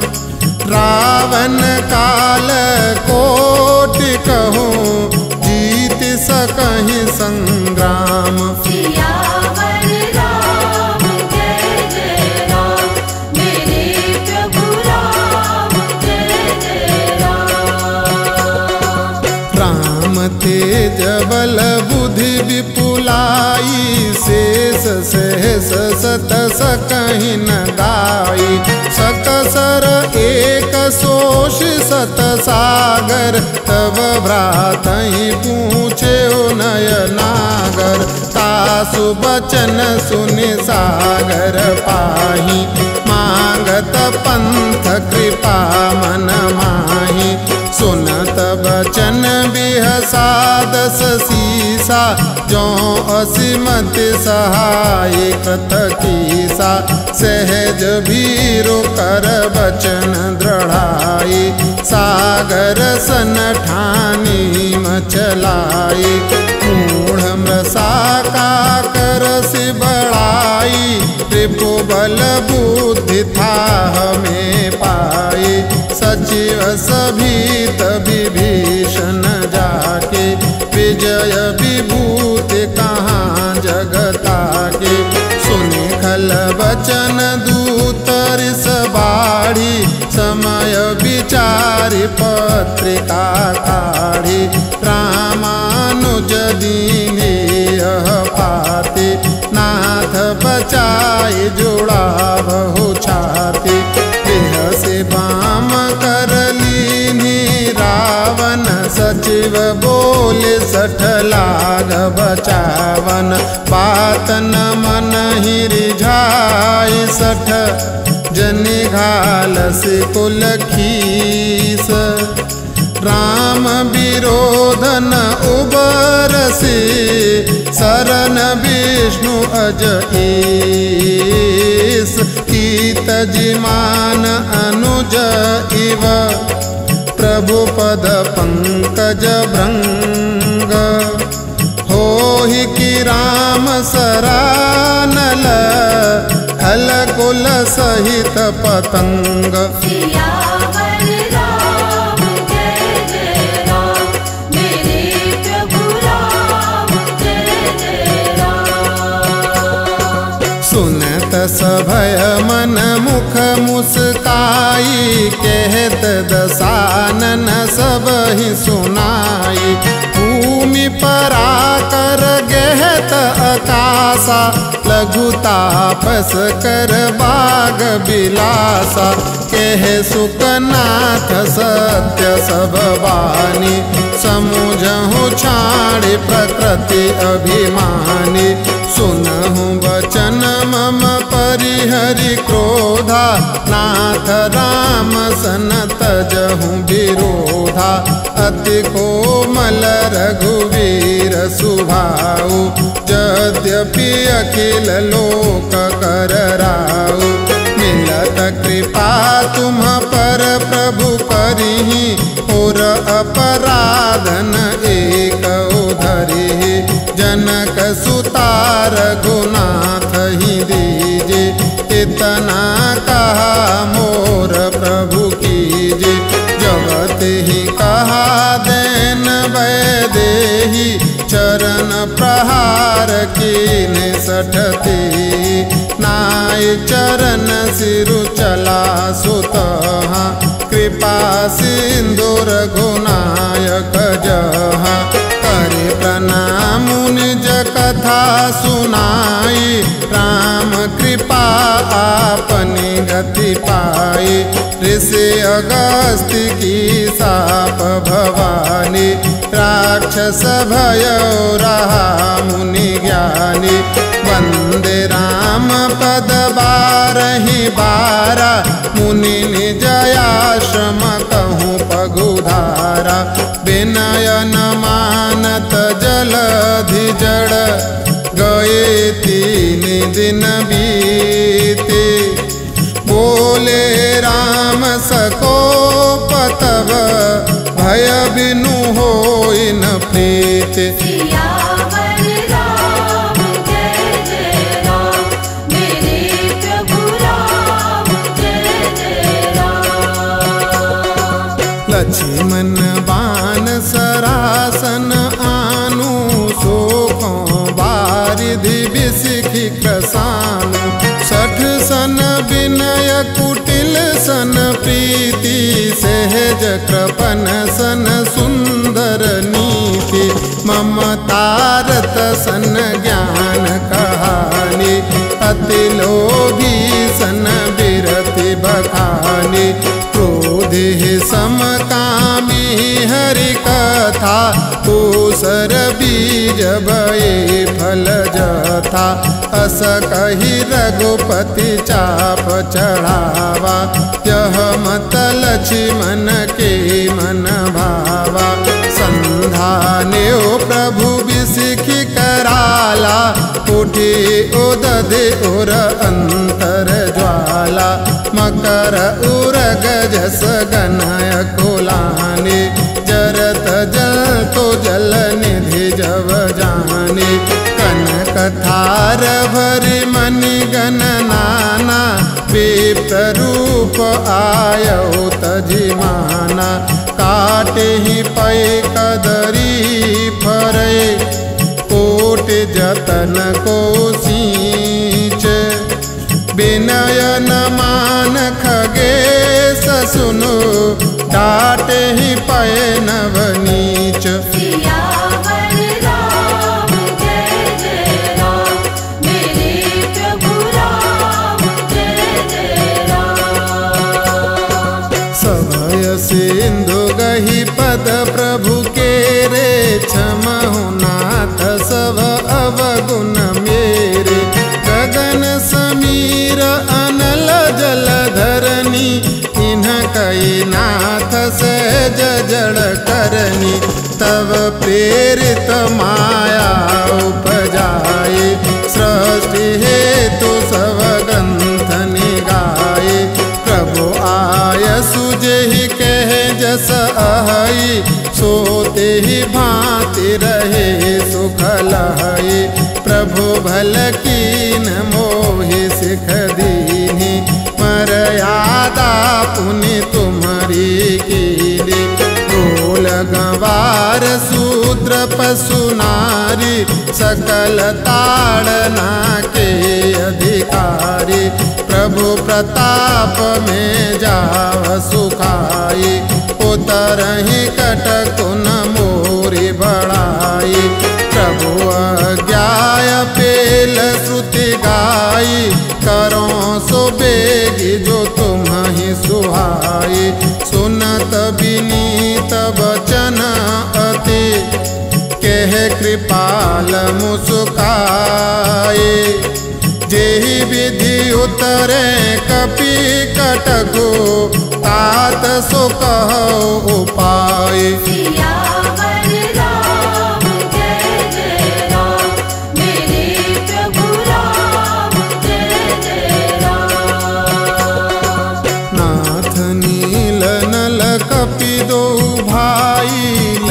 रावण काल कोटि कहूँ, जीत सकहि संग्राम। सियावर राम जय जय राम, मेरे प्रभु राम जय जय राम। राम तेज बल बुद्धि विपुलाई, शेष सहस सत सकहि न गाई। सकसर एक सोष सत सागर, तब भ्रातहि पूछे नय नागर। तासु बचन सुनि सागर पाही, मांगत पंथ कृपा मन माही। सुनत बचन बिहसा दस शीस, सा जो असीमत सहाय कृत कीसा सहज भीरो कर बचन दृढ़ाई सागर सन ठानी मचलाई मूढ़ मृषा का कर से बढ़ाई रिपु बल बुद्धि था हमें पाई सचिव सभीत विभीषण जाके विजय विभूति कहाँ जगता के सुनि खल बचन दूतर सबाढ़ी समय विचारि पत्रिका काढ़ी रामानुज दीने यह पाते नाथ बचाए जुड़ा बहु छाती देह से बाम कर लीनी रावण सचिव बोले सठ लाग बचावन बात न मन ही रिझाई सठ जनि घाल से कुल खीस राम विरोधन उबर से शरण विष्णु अज ईस कीत जिमान अनुज इव प्रभु पद पंकज भृंग होहि कि राम सरानल खल कुल सहित पतंग सियावर राम जय जय राम मेरे प्रभु राम जय जय राम। सुनत सभय मन मुख मुस्काई कहत दसानन सब ही सुनाई भूमि पराकर गहत आकाशा लघु तापस कर बाग बिलासा कह सुकनाथ सत्य सब वाणी समुझहु छाड़ प्रकृति अभिमानी सुनहु वचन मम परिहरि क्रोधा नाथ राम सन तजहु विरोधा अति कोमल रघुवीर सुभाऊ यद्यपि अखिल लोक कर राऊ मिलत कृपा तुम पर प्रभु करिहि और अपराधन एक उधरिहि जनक सुतार गुनाथ ही दीजे इतना कहा मोर प्रभु कीजे जगत ही कहा देन वैदेही चरण प्रहार कीने सठते नाय चरण सिरु चला सुतहा कृपा सिंदूर गुनायक जहा करे प्रणाम निज कथा सुनाई राम कृपा आपनी गति पाई ऋषि अगस्त्य की साप भवानी राक्षस भय रहा मुनि ज्ञानी वंदे राम पद बारहि बारा मुनि निजयाश्रम कहूँ पगुधारा विनय न मानत जलधि जड़ गए तीन दिन बीते बोले राम सको पतव भय बिनु होई न प्रीत सियावर राम जय जय राम मेरे प्रभु राम जय जय राम। लक्ष्मण बाण सरासन आनु सोखों बारिधि बिसिखि क्रसानु सठ सन विनय कुटिल सन प्रीति सहज कृपन सन सुंदर नीति ममतारत सन ज्ञान कहानी अति लोभी सन बिरति बखानी क्रोधि समकामी हरि कथा पूसर बीज भये फल जथा अस कही रघुपति चाप चढ़ावा यह मत लक्ष्मण के मन भावा संधान्यो प्रभु बिसिख बाला, उठी उदधि उर अंतर ज्वाला, मकर उरग जस गनय कुलानी, जरत जल तो जल निधि जव जानी, कनक थार भरि मणि गण नाना, विप्त रूप आयौ तजिमाना, काटे ही पै कदरी फरै, कोट जतन को सींच, विनय न मान खगेश सुनो, डाटे ही पै नवनीच। सियावर राम जय जय राम, मेरे प्रभु राम जय जय राम। सभय सिंधु गही पद प्रभु के रे, क्षमहु नाथ सब अवगुण मेरे, गगन समीर अनल जल धरनी, इन्ह कई नाथ सहज जड़ करनी, तब प्रेरित माया उपजाए, सृष्टि हेतु सब ग्रंथ निगाए, प्रभु आय सुजहि कह जस अहई, सोते ही भांति रहे सुख लहई, प्रभु भल कीन मोहि सिख दीनी, मर्यादा पुनि तुम्हारी कीली, गोल गंवार शूद्र पशु नारी, सकल ताड़ना के अधिकारी, प्रभु प्रताप में जाव सुखाई, उतरहि कटकुन मोरी बढ़ाई, प्रभु अज्ञाय पेल श्रुति गाई, करो सो बेगी जो तुम्हि सुहाई, सुनत विनीत वचन अति, कह कृपाल मुस्काए, जेहि विधि उतरे कपि कटको, तात सो कहो उपाय। सियावर राम जय जय राम, मेरे प्रभु राम जय जय राम। नाथ नील नल कपि दो भाई,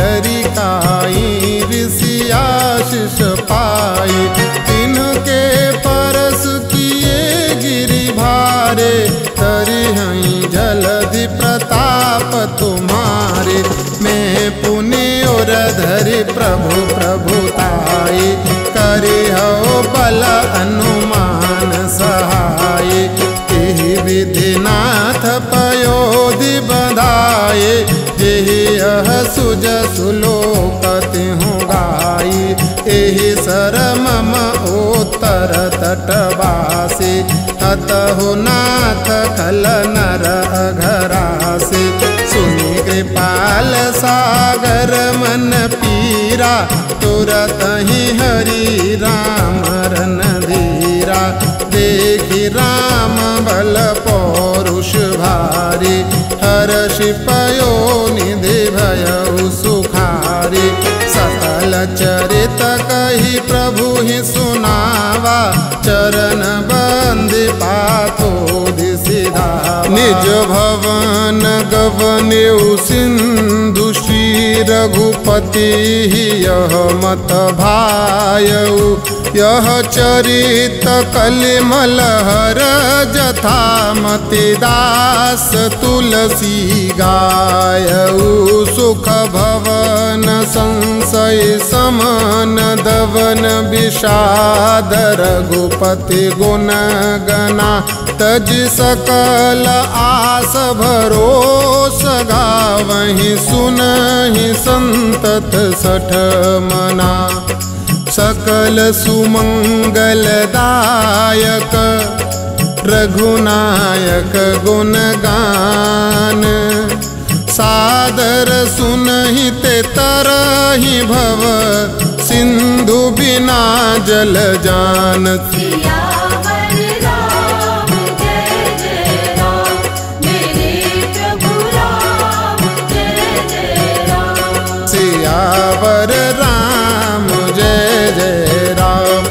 लरिकाई ऋषि आशीष पाई, तिनके परस किए गिरि भारे, तरिहई जलधि प्रताप तुम्हारे, मैं पुण्य और धरि प्रभु प्रभुताई, करिहौ बल अनुमान सहाय, एहि विधि नाथ पयोधि बधाए, जेहि यह सुज सुलोक तिहु गाई, एहि सर मम उत्तर तटवासी, हतहु नाथ खल नर अघरासी, सुनि कृपाल सागर मन पीरा, तुरत ही हरि राम रन धीरा, देखि राम बल पौरुष भारी, हर्षि पयो निधि भयउ सुखारी, सकल चरित कही प्रभु ही सुनावा, चरण बंदि पाथोधि सिधावा, निज भवन गवनेउ सिंधु श्री रघुपति, यह मत भायउ, यह चरित कलिमल हर जथा, मति दास तुलसी गायउ, सुख भवन संशय समन दवन, विषाद रघुपति गुण गना, तज सकल आस भरोस गावहि, सुनहि संतत सठ मना, सकल सुमंगल दायक, रघुनायक गुण गान, सादर सुनहि ते तरहि भव, सिंधु बिना जल जान। सियावर राम जय जय राम, मेरे प्रभु राम जय जय राम। सियावर राम जय जय राम,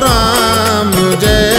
राम जय